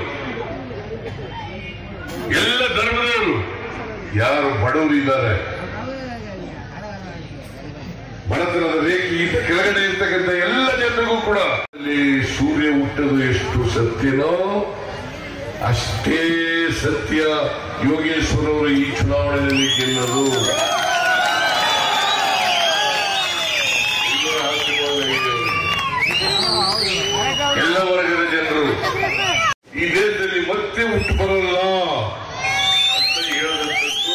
ಎಲ್ಲ ಧರ್ಮದವರು, ಯಾರು ಬಡವರು ಇದ್ದಾರೆ, ಬಡತನದ ರೇಖೆ ಕೆಳಗಡೆ ಇರ್ತಕ್ಕಂಥ ಎಲ್ಲ ಜನರಿಗೂ ಕೂಡ ಅಲ್ಲಿ ಸೂರ್ಯ ಹುಟ್ಟದು ಎಷ್ಟು ಸತ್ಯನೋ ಅಷ್ಟೇ ಸತ್ಯ ಯೋಗೇಶ್ವರ ಅವರು ಈ ಚುನಾವಣೆಯಲ್ಲಿ ಗೆಲ್ಲೋದು. ಎಲ್ಲ ವರ್ಗದ ಜನರು ಈ ದೇಶದಲ್ಲಿ ಮತ್ತೆ ಹುಟ್ಟು ಬರಲ್ಲ ಅಂತ ಹೇಳಿದಂಥದ್ದು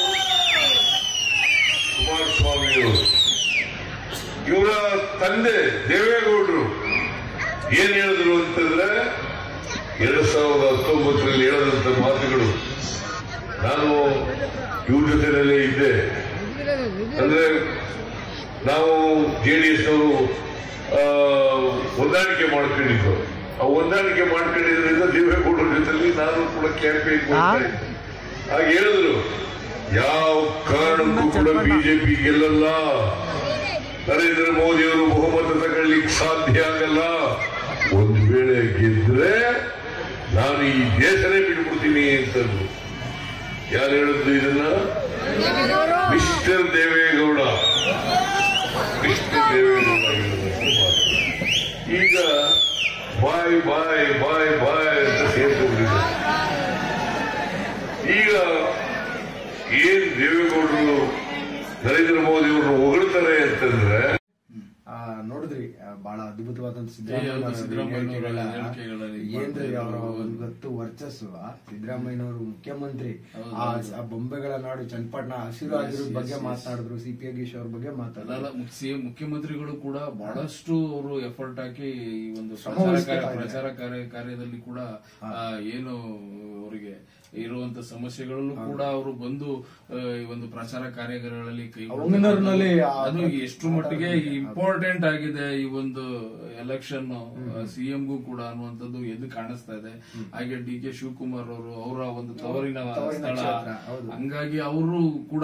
ಕುಮಾರಸ್ವಾಮಿಯವರು. ಇವರ ತಂದೆ ದೇವೇಗೌಡರು ಏನ್ ಹೇಳಿದ್ರು ಅಂತಂದ್ರೆ, ಎರಡ್ ಸಾವಿರದ ಹತ್ತೊಂಬತ್ತರಲ್ಲಿ ಹೇಳಿದಂತ ಮಾತುಗಳು ನಾನು ಇವ್ರ ಜೊತೆನಲ್ಲೇ ಇದ್ದೆ. ಅಂದ್ರೆ ನಾವು ಜೆಡಿಎಸ್ ಅವರು ಹೊಂದಾಣಿಕೆ ಮಾಡ್ಕೊಂಡಿದ್ದು, ಆ ಹೊಂದಾಣಿಕೆ ಮಾಡ್ಕೊಂಡಿದ್ರಿಂದ ದೇವೇಗೌಡರ ಜೊತೆಲಿ ನಾನು ಕೂಡ ಕ್ಯಾಂಪೇನ್ ಮಾಡ್ತಾ ಇದ್ದೆ. ಹಾಗೆ ಹೇಳಿದ್ರು, ಯಾವ ಕಾರಣಕ್ಕೂ ಕೂಡ ಬಿಜೆಪಿ ಗೆಲ್ಲಲ್ಲ, ನರೇಂದ್ರ ಮೋದಿ ಅವರು ಬಹುಮತ ತಗೊಳ್ಳಿಕ್ಕೆ ಸಾಧ್ಯ ಆಗಲ್ಲ. ಒಂದು ವೇಳೆ ಗೆದ್ರೆ ನಾನು ಈ ದೇಶನೇ ಬಿಟ್ಬಿಡ್ತೀನಿ ಅಂತಂದ್ರು. ಯಾರು ಹೇಳಿದ್ರು ಇದನ್ನ? ಮಿಸ್ಟರ್ ದೇವೇಗೌಡ ಮಿಸ್ಟರ್ ದೇವೇಗೌಡ ಈಗ ಬಾಯ್ ಬಾಯ್ ಬಾಯ್ ಬಾಯ್ ಅಂತ ಸೇರ್ಕೊಂಡಿದ್ದಾರೆ. ಈಗ ಏನ್ ದೇವೇಗೌಡರು ನರೇಂದ್ರ ಮೋದಿ ಅವರು ಹೊಗಳ್ತಾರೆ ಅಂತಂದ್ರೆ ನೋಡಿದ್ರಿ ಬಹಳ ಅದ್ಭುತವಾದಂತ ಸಿದ್ದರಾಮಯ್ಯ ಏನ್ರಿ ಅವರ ಒಂದು ಗೊತ್ತು ವರ್ಚಸ್ಸು. ಸಿದ್ದರಾಮಯ್ಯನವರು ಮುಖ್ಯಮಂತ್ರಿ ಆ ಬೊಂಬೆಗಳ ನಾಡು ಚನ್ನಪಟ್ಟಣ ಹಸಿರು ಆಗಿರೋ ಬಗ್ಗೆ ಮಾತನಾಡಿದ್ರು. ಸಿ ಪಿ ಯೋಗೇಶ್ ಅವ್ರ ಬಗ್ಗೆ ಮಾತಾಡಿದ್ರು. ಮುಖ್ಯಮಂತ್ರಿಗಳು ಕೂಡ ಬಹಳಷ್ಟು ಅವರು ಎಫರ್ಟ್ ಹಾಕಿ ಈ ಒಂದು ಪ್ರಚಾರ ಕಾರ್ಯದಲ್ಲಿ ಕೂಡ ಏನು ಅವರಿಗೆ ಇರುವಂತ ಸಮಸ್ಯೆಗಳಲ್ಲೂ ಕೂಡ ಅವರು ಬಂದು ಈ ಒಂದು ಪ್ರಚಾರ ಕಾರ್ಯಗಳಲ್ಲಿ ಕೈ ಅದು ಎಷ್ಟು ಮಟ್ಟಿಗೆ ಇಂಪಾರ್ಟೆಂಟ್ ಆಗಿದೆ ಈ ಒಂದು ಎಲೆಕ್ಷನ್ ಸಿಎಂಗೂ ಕೂಡ ಅನ್ನುವಂಥದ್ದು ಎದ್ದು ಕಾಣಿಸ್ತಾ ಇದೆ. ಹಾಗೆ ಡಿ ಕೆ ಶಿವಕುಮಾರ್ ಅವರು ಅವರ ಒಂದು ತವರಿನ ಸ್ಥಳ, ಹಂಗಾಗಿ ಅವರು ಕೂಡ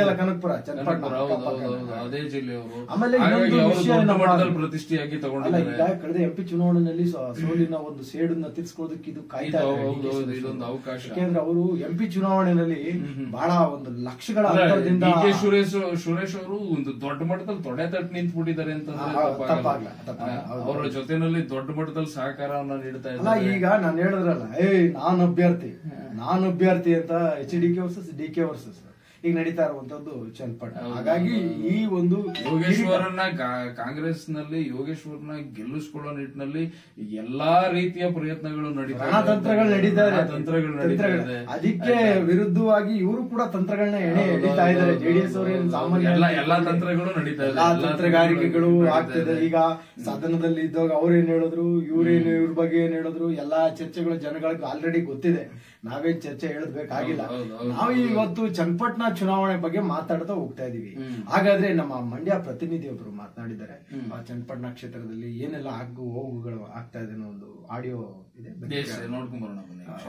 ಅದೇ ಜಿಲ್ಲೆಯವರು ದೊಡ್ಡ ಮಟ್ಟದಲ್ಲಿ ಪ್ರತಿಷ್ಠೆಯಾಗಿ ತಗೊಂಡಿದ್ದಾರೆ. ಕಳೆದ ಎಂಪಿ ಚುನಾವಣೆಯಲ್ಲಿ ಸೋಲಿನ ಒಂದು ಸೇಡನ್ನ ತೀರ್ಸ್ಕೊಳ್ಳೋದಕ್ಕೆ ಇದು ಕಾಯ್ತಾ ಇದೊಂದು ಅವಕಾಶ. ಅವರು ಎಂಪಿ ಚುನಾವಣೆಯಲ್ಲಿ ಬಹಳ ಒಂದು ಲಕ್ಷಗಳ ಡಿ ಕೆ ಸುರೇಶ್ ಸುರೇಶ್ ಅವರು ಒಂದು ದೊಡ್ಡ ಮಟ್ಟದಲ್ಲಿ ತೊಡೆ ತಟ್ಟು ನಿಂತ್ಬಿಟ್ಟಿದ್ದಾರೆ ಅಂತಂದ್ರೆ ಅವರ ಜೊತೆನಲ್ಲಿ ದೊಡ್ಡ ಮಟ್ಟದಲ್ಲಿ ಸಹಕಾರವನ್ನ ನೀಡ್ತಾ ಇದ್ದಾರೆ. ಈಗ ನಾನು ಹೇಳಿದ್ರಲ್ಲ, ಏ ನಾನ್ ಅಭ್ಯರ್ಥಿ ನಾನ್ ಅಭ್ಯರ್ಥಿ ಅಂತ H D K versus D K versus ಈಗ ನಡೀತಾ ಇರುವಂತದ್ದು ಚನ್ನಪಟ್ಟಣ. ಹಾಗಾಗಿ ಈ ಒಂದು ಯೋಗೇಶ್ವರನ್ನ ಕಾಂಗ್ರೆಸ್ ನಲ್ಲಿ ಯೋಗೇಶ್ವರನ್ನ ಗೆಲ್ಲಿಸ್ಕೊಳ್ಳೋ ನಿಟ್ಟಿನಲ್ಲಿ ಎಲ್ಲಾ ರೀತಿಯ ಪ್ರಯತ್ನಗಳು ನಡೀತಾ ತಂತ್ರಗಳು ನಡೀತಾರೆ ತಂತ್ರಗಳು ನಡೀತಾ ಇದೆ. ಅದಕ್ಕೆ ವಿರುದ್ಧವಾಗಿ ಇವರು ಕೂಡ ತಂತ್ರಗಳನ್ನ ಎಣೆ ಎಳಿತಾ ಇದ್ದಾರೆ. ಜೆಡಿಎಸ್ ಅವರು ಸಾಮಾನ್ಯ ಎಲ್ಲಾ ತಂತ್ರಗಳು ನಡೀತಾ ಇದೆ, ತಂತ್ರಗಾರಿಕೆಗಳು ಆಗ್ತಿದೆ. ಈಗ ಸದನದಲ್ಲಿ ಇದ್ದಾಗ ಅವ್ರೇನ್ ಹೇಳಿದ್ರು, ಇವ್ರೇನು ಇವ್ರ ಬಗ್ಗೆ ಏನ್ ಹೇಳಿದ್ರು, ಎಲ್ಲಾ ಚರ್ಚೆಗಳು ಜನಗಳಿಗೆ ಆಲ್ರೆಡಿ ಗೊತ್ತಿದೆ. ನಾವೇನ್ ಚರ್ಚೆ ಹೇಳಬೇಕಾಗಿಲ್ಲ. ನಾವು ಇವತ್ತು ಚನ್ನಪಟ್ಟಣ ಚುನಾವಣೆ ಬಗ್ಗೆ ಮಾತಾಡ್ತಾ ಹೋಗ್ತಾ ಇದೀವಿ. ಹಾಗಾದ್ರೆ ನಮ್ಮ ಮಂಡ್ಯ ಪ್ರತಿನಿಧಿಯೊಬ್ರು ಮಾತನಾಡಿದ್ದಾರೆ. ಚನ್ನಪಟ್ಟಣ ಕ್ಷೇತ್ರದಲ್ಲಿ ಏನೆಲ್ಲ ಆಗು ಹೋಗುಗಳು ಆಗ್ತಾ ಇದೆ ಅನ್ನೋ ಒಂದು ಆಡಿಯೋ ಇದೆ, ನೋಡ್ಕೊಂಡ್ಬರೋಣ.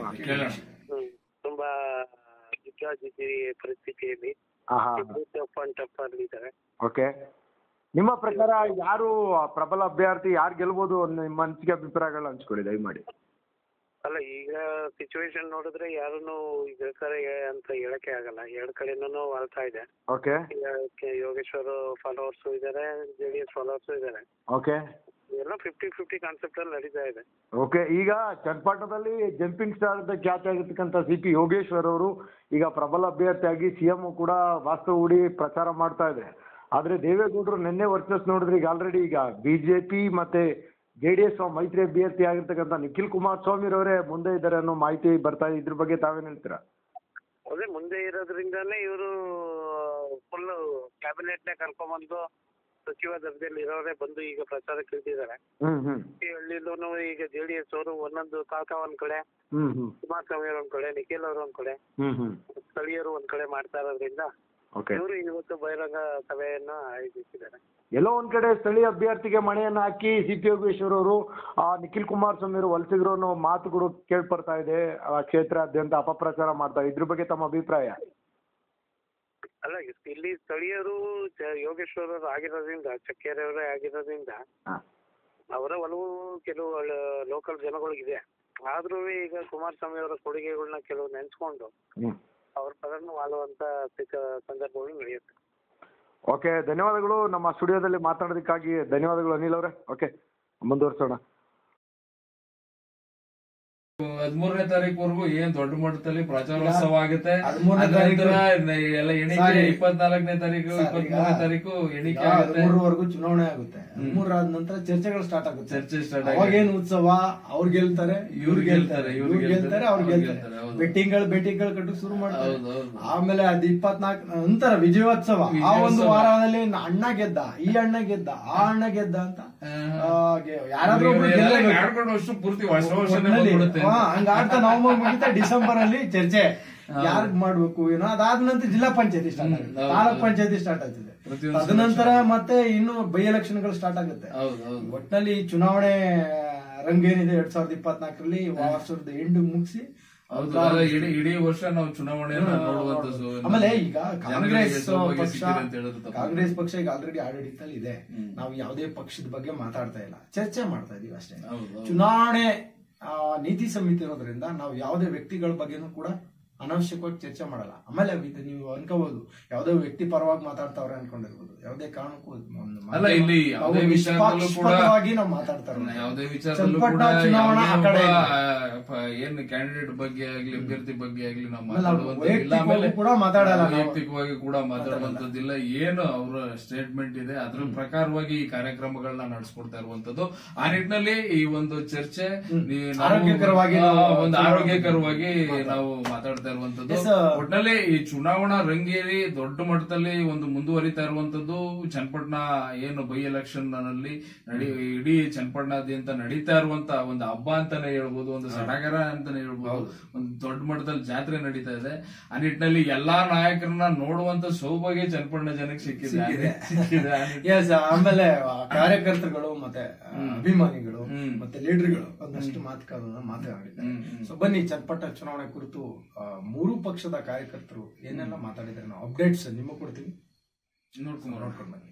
ತುಂಬಾ ಜಿದ್ದಾಜಿದ್ದಿ ಪರಿಸ್ಥಿತಿಯಲ್ಲಿ ಇದ್ದಾರೆ. ಓಕೆ, ನಿಮ್ಮ ಪ್ರಕಾರ ಯಾರು ಪ್ರಬಲ ಅಭ್ಯರ್ಥಿ, ಯಾರು ಗೆಲ್ಬಹುದು ನಿಮ್ಮ ಅನಿಸಿಕೆ ಅಭಿಪ್ರಾಯಗಳನ್ನ ಹಂಚ್ಕೊಳ್ಳಿ ದಯಮಾಡಿ. ಅಲ್ಲ, ಈಗ ಸಿಚುವೇಶನ್ ನೋಡಿದ್ರೆ ಯಾರನ್ನು ಗೆಲ್ತಾರೆ ಅಂತ ಹೇಳಕ್ಕೆ ಆಗಲ್ಲ. ಎರಡ್ ಕಡೆನೂ ವಾಳ್ತಾ ಇದೆ. ಓಕೆ, ಯೋಗೇಶ್ವರ್ ಫಾಲೋವರ್ಸ್ ಇದಾರೆ, ಜೆಡಿಎಸ್ ಫಾಲೋವರ್ಸ್ ಇದಾರೆ. ಓಕೆ, ಎಲ್ಲ ಫಿಫ್ಟಿ ಫಿಫ್ಟಿ ಕಾನ್ಸೆಪ್ಟ್ ಅಲ್ಲಿ ನಡೀತಾ ಇದೆ. ಓಕೆ, ಈಗ ಚನ್ನಪಟ್ಟಣದಲ್ಲಿ ಜಂಪಿಂಗ್ ಸ್ಟಾರ್ ಅಂತ ಖ್ಯಾತಿ ಆಗಿರ್ತಕ್ಕಂಥ ಸಿ ಪಿ ಯೋಗೇಶ್ವರ್ ಅವರು ಈಗ ಪ್ರಬಲ ಅಭ್ಯರ್ಥಿಯಾಗಿ ಸಿಎಂ ಕೂಡ ವಾಸ್ತವ ಹೂಡಿ ಪ್ರಚಾರ ಮಾಡ್ತಾ ಇದೆ. ಆದ್ರೆ ದೇವೇಗೌಡರು ನಿನ್ನೆ ವರ್ಚಸ್ ನೋಡಿದ್ರೆ ಈಗ ಆಲ್ರೆಡಿ ಈಗ ಬಿಜೆಪಿ ಮತ್ತೆ ಜೆಡಿಎಸ್ ಮೈತ್ರಿ ಅಭ್ಯರ್ಥಿ ಆಗಿರ್ತಕ್ಕಂಥ ನಿಖಿಲ್ ಕುಮಾರಸ್ವಾಮಿ ಅವರೇ ಮುಂದೆ ಇದ್ದಾರೆ ಅನ್ನೋ ಮಾಹಿತಿ ಬರ್ತಾ ಇದೆ. ಇದ್ರ ಬಗ್ಗೆ ತಾವೇನ್ ಹೇಳ್ತೀರಾ? ಅದೇ ಮುಂದೆ ಇರೋದ್ರಿಂದಾನೇ ಇವರು ಫುಲ್ ಕ್ಯಾಬಿನೆಟ್ ನೇ ಕರ್ಕೊಂಡ್ಬಂದು ಸಚಿವ ದರ್ಜೆಯಲ್ಲಿ ಇರೋರೇ ಬಂದು ಈಗ ಪ್ರಚಾರಕ್ಕೆ ಇಳಿದಿದ್ದಾರೆ. ಈ ಹಳ್ಳಿಲೂ ಈಗ ಜೆಡಿಎಸ್ ಅವರು ಒಂದೊಂದು ಕಾಕ ಒಂದ್ ಕಡೆ, ಕುಮಾರಸ್ವಾಮಿ ಅವ್ರ ಒಂದ್ ಕಡೆ, ನಿಖಿಲ್ ಅವ್ರ ಒಂದ್ ಕಡೆ, ಸ್ಥಳೀಯರು ಒಂದ್ ಕಡೆ ಮಾಡ್ತಾ ಇರೋದ್ರಿಂದ ಇವರು ಇವತ್ತು ಬಹಿರಂಗ ಸಭೆಯನ್ನ ಆಯೋಜಿಸಿದ್ದಾರೆ. ಎಲ್ಲೋ ಒಂದ್ ಕಡೆ ಸ್ಥಳೀಯ ಅಭ್ಯರ್ಥಿಗೆ ಮಣೆಯನ್ನ ಹಾಕಿ ಸಿ ಪಿ ಯೋಗೇಶ್ವರ್ ಅವರು ನಿಖಿಲ್ ಕುಮಾರಸ್ವಾಮಿ ಅವರು ವಲಸಿಗರು ಅನ್ನೋ ಮಾತುಗಳು ಕೇಳ್ಪಡ್ತಾ ಇದೆ. ಕ್ಷೇತ್ರಾದ್ಯಂತ ಅಪಪ್ರಚಾರ ಮಾಡ್ತಾ ಇದ್ರ ಬಗ್ಗೆ ತಮ್ಮ ಅಭಿಪ್ರಾಯ? ಅಲ್ಲ, ಇಲ್ಲಿ ಸ್ಥಳೀಯರು ಯೋಗೇಶ್ವರ್ ಅವರು ಆಗಿರೋದ್ರಿಂದ, ಚಕ್ಕೇರಿ ಅವರೇ ಆಗಿರೋದ್ರಿಂದ ಅವರ ಒಲವು ಕೆಲವು ಲೋಕಲ್ ಜನಗಳಿಗಿದೆ. ಆದ್ರೂ ಈಗ ಕುಮಾರಸ್ವಾಮಿ ಅವರ ಕೊಡುಗೆಗಳನ್ನ ಕೆಲವು ನೆನ್ಸ್ಕೊಂಡು ಅವ್ರ ಪರನ್ನು ವಾಳುವಂತ ಸಂದರ್ಭಗಳು ನಡೆಯುತ್ತೆ. ಓಕೆ, ಧನ್ಯವಾದಗಳು. ನಮ್ಮ ಸ್ಟುಡಿಯೋದಲ್ಲಿ ಮಾತಾಡೋದಕ್ಕಾಗಿ ಧನ್ಯವಾದಗಳು ಅನಿಲ್ ಅವರೇ. ಓಕೆ, ಮುಂದುವರ್ಸೋಣ. ಹದಿಮೂರನೇ ತಾರೀಕುವರೆಗೂ ಏನ್ ದೊಡ್ಡ ಮಟ್ಟದಲ್ಲಿ ಪ್ರಚಾರೋತ್ಸವ ಆಗುತ್ತೆ. ಎಲ್ಲ ಎಣಿಕೆ ಇಪ್ಪತ್ನಾಲ್ಕನೇ ತಾರೀಕು ಇಪ್ಪತ್ಮೂರನೇ ತಾರೀಕು ಎಣಿಕೆ ಆಗುತ್ತೆ. ಮೂರವರೆಗೂ ಚುನಾವಣೆ ಆಗುತ್ತೆ. ಮೂರಾದ ನಂತರ ಚರ್ಚೆಗಳು ಸ್ಟಾರ್ಟ್ ಆಗುತ್ತೆ. ಚರ್ಚೆ ಸ್ಟಾರ್ಟ್ ಅವಾಗೇನು ಉತ್ಸವ, ಅವ್ರು ಗೆಲ್ತಾರೆ, ಇವ್ರು ಗೆಲ್ತಾರೆ, ಇವ್ರು ಗೆಲ್ತಾರೆ, ಅವ್ರು ಗೆಲ್ತಾರೆ. ಬೆಟ್ಟಿಂಗ್ ಗಳು ಬೆಟ್ಟಿಂಗ್ ಗಳು ಕಟ್ಟು ಶುರು ಮಾಡ್ತಾರೆ. ಆಮೇಲೆ ಅದ್ ಇಪ್ಪತ್ನಾಲ್ಕ ನಂತರ ವಿಜಯೋತ್ಸವ. ಆ ಒಂದು ವಾರದಲ್ಲಿ ಅಣ್ಣ ಗೆದ್ದ, ಈ ಅಣ್ಣ ಗೆದ್ದ, ಆ ಅಣ್ಣ ಗೆದ್ದ ಅಂತ ಯಾರಾದ್ರೂ ಪೂರ್ತಿ ಹಂಗ ಆಡ್ತಾ ನವೆಂಬರ್ ಮುಗಿತಾ ಡಿಸೆಂಬರ್ ಅಲ್ಲಿ ಚರ್ಚೆ ಯಾರಿಗ್ ಮಾಡ್ಬೇಕು ಏನೋ. ಅದಾದ ನಂತರ ಜಿಲ್ಲಾ ಪಂಚಾಯತಿ ಸ್ಟಾರ್ಟ್ ಆಗುತ್ತೆ, ತಾಲೂಕ್ ಪಂಚಾಯತಿ ಸ್ಟಾರ್ಟ್ ಆಗ್ತಿದೆ. ತದನಂತರ ಮತ್ತೆ ಇನ್ನು ಬೈ ಎಲೆಕ್ಷನ್ ಗಳು ಸ್ಟಾರ್ಟ್ ಆಗುತ್ತೆ. ಒಟ್ಟಿನಲ್ಲಿ ಚುನಾವಣೆ ರಂಗೇನಿದೆ ಎರಡ್ ಸಾವಿರದ ಇಪ್ಪತ್ನಾಲ್ಕರಲ್ಲಿ ವರ್ಷದ ಎಂಡ್ ಮುಗಿಸಿ ಇಡೀ ವರ್ಷ ನಾವು ಚುನಾವಣೆಯನ್ನು ನೋಡುವಂತದ್ದು. ಆಮೇಲೆ ಈಗ ಕಾಂಗ್ರೆಸ್ ಪಕ್ಷ ಕಾಂಗ್ರೆಸ್ ಪಕ್ಷ ಈಗ ಆಲ್ರೆಡಿ ಆಡಳಿತದಲ್ಲಿ ಇದೆ. ನಾವು ಯಾವುದೇ ಪಕ್ಷದ ಬಗ್ಗೆ ಮಾತಾಡ್ತಾ ಇಲ್ಲ, ಚರ್ಚೆ ಮಾಡ್ತಾ ಇದೀವಿ ಅಷ್ಟೇ. ಚುನಾವಣೆ ನೀತಿ ಸಮಿತಿ ಇರೋದ್ರಿಂದ ನಾವು ಯಾವುದೇ ವ್ಯಕ್ತಿಗಳ ಬಗ್ಗೆನೂ ಕೂಡ ಅನಾವಶ್ಯಕವಾಗಿ ಚರ್ಚೆ ಮಾಡಲ್ಲ. ಆಮೇಲೆ ಇದು ನೀವು ಅನ್ಕೋಬಹುದು ಯಾವುದೋ ವ್ಯಕ್ತಿ ಪರವಾಗಿ ಮಾತಾಡ್ತಾವ್ರೆ ಅನ್ಕೊಂಡಿರ್ಬೋದು. ಯಾವುದೇ ಕಾರಣಕ್ಕೂ ಅಲ್ಲ, ಇಲ್ಲಿ ಯಾವುದೇ ವಿಚಾರದಲ್ಲೂ ಕೂಡ ನಾವು ಮಾತಾಡ್ತಾರೆ. ಯಾವುದೇ ವಿಚಾರದಲ್ಲೂ ಕೂಡ ಏನು ಕ್ಯಾಂಡಿಡೇಟ್ ಬಗ್ಗೆ ಆಗ್ಲಿ ಅಭ್ಯರ್ಥಿ ಬಗ್ಗೆ ಆಗ್ಲಿ ನಾವು ಮಾತಾಡುವಂತ ಕೂಡ ಮಾತಾಡಲ್ಲ, ವೈಯಕ್ತಿಕವಾಗಿ ಕೂಡ ಮಾತಾಡುವಂತದ್ದಿಲ್ಲ. ಏನು ಅವರ ಸ್ಟೇಟ್ಮೆಂಟ್ ಇದೆ ಅದ್ರ ಪ್ರಕಾರವಾಗಿ ಈ ಕಾರ್ಯಕ್ರಮಗಳನ್ನ ನಡೆಸ್ಕೊಡ್ತಾ ಇರುವಂತದ್ದು. ಆ ನಿಟ್ಟಿನಲ್ಲಿ ಈ ಒಂದು ಚರ್ಚೆ ಆರೋಗ್ಯಕರವಾಗಿ ಒಂದು ಆರೋಗ್ಯಕರವಾಗಿ ನಾವು ಮಾತಾಡ್ತಾ ಇರುವಂತದ್ದು. ಒಟ್ಟಿನಲ್ಲಿ ಈ ಚುನಾವಣಾ ರಂಗೇರಿ ದೊಡ್ಡ ಮಟ್ಟದಲ್ಲಿ ಒಂದು ಮುಂದುವರಿತಾ ಇರುವಂತದ್ದು. ಚನ್ನಪಟ್ಟಣ ಏನು ಬೈ ಎಲೆಕ್ಷನ್ ನಲ್ಲಿ ನಡಿ ಇಡೀ ಚನ್ನಪಟ್ಟಣಾದ್ಯಂತ ನಡೀತಾ ಇರುವಂತ ಒಂದು ಹಬ್ಬ ಅಂತಾನೆ ಹೇಳ್ಬೋದು, ಒಂದು ಸಡಗರ ಅಂತಾನೆ ಹೇಳ್ಬೋದು, ಒಂದು ದೊಡ್ಡ ಮಟ್ಟದಲ್ಲಿ ಜಾತ್ರೆ ನಡೀತಾ ಇದೆ. ಆ ನಿಟ್ಟಿನಲ್ಲಿ ಎಲ್ಲಾ ನಾಯಕರನ್ನ ನೋಡುವಂತ ಸೌಭಾಗ್ಯ ಚನ್ನಪಟ್ಟಣ ಜನಕ್ಕೆ ಸಿಕ್ಕಿದೆ. ಆಮೇಲೆ ಕಾರ್ಯಕರ್ತರುಗಳು ಮತ್ತೆ ಅಭಿಮಾನಿಗಳು ಮತ್ತೆ ಲೀಡರ್ಗಳು ಒಂದಷ್ಟು ಮಾತುಕತೆ ಮಾತನಾಡಿದ್ದಾರೆ. ಸೊ ಬನ್ನಿ, ಚನ್ನಪಟ್ಟಣ ಚುನಾವಣೆ ಕುರಿತು ಮೂರು ಪಕ್ಷದ ಕಾರ್ಯಕರ್ತರು ಏನೆಲ್ಲ ಮಾತಾಡಿದ್ದಾರೆ ನಾವು ಅಪ್ಡೇಟ್ಸ್ ನಿಮಗೆ ಕೊಡ್ತೀವಿ, ನೋಡ್ಕೊಂಡು ನೋಡ್ಕೊಂಡು ಬನ್ನಿ.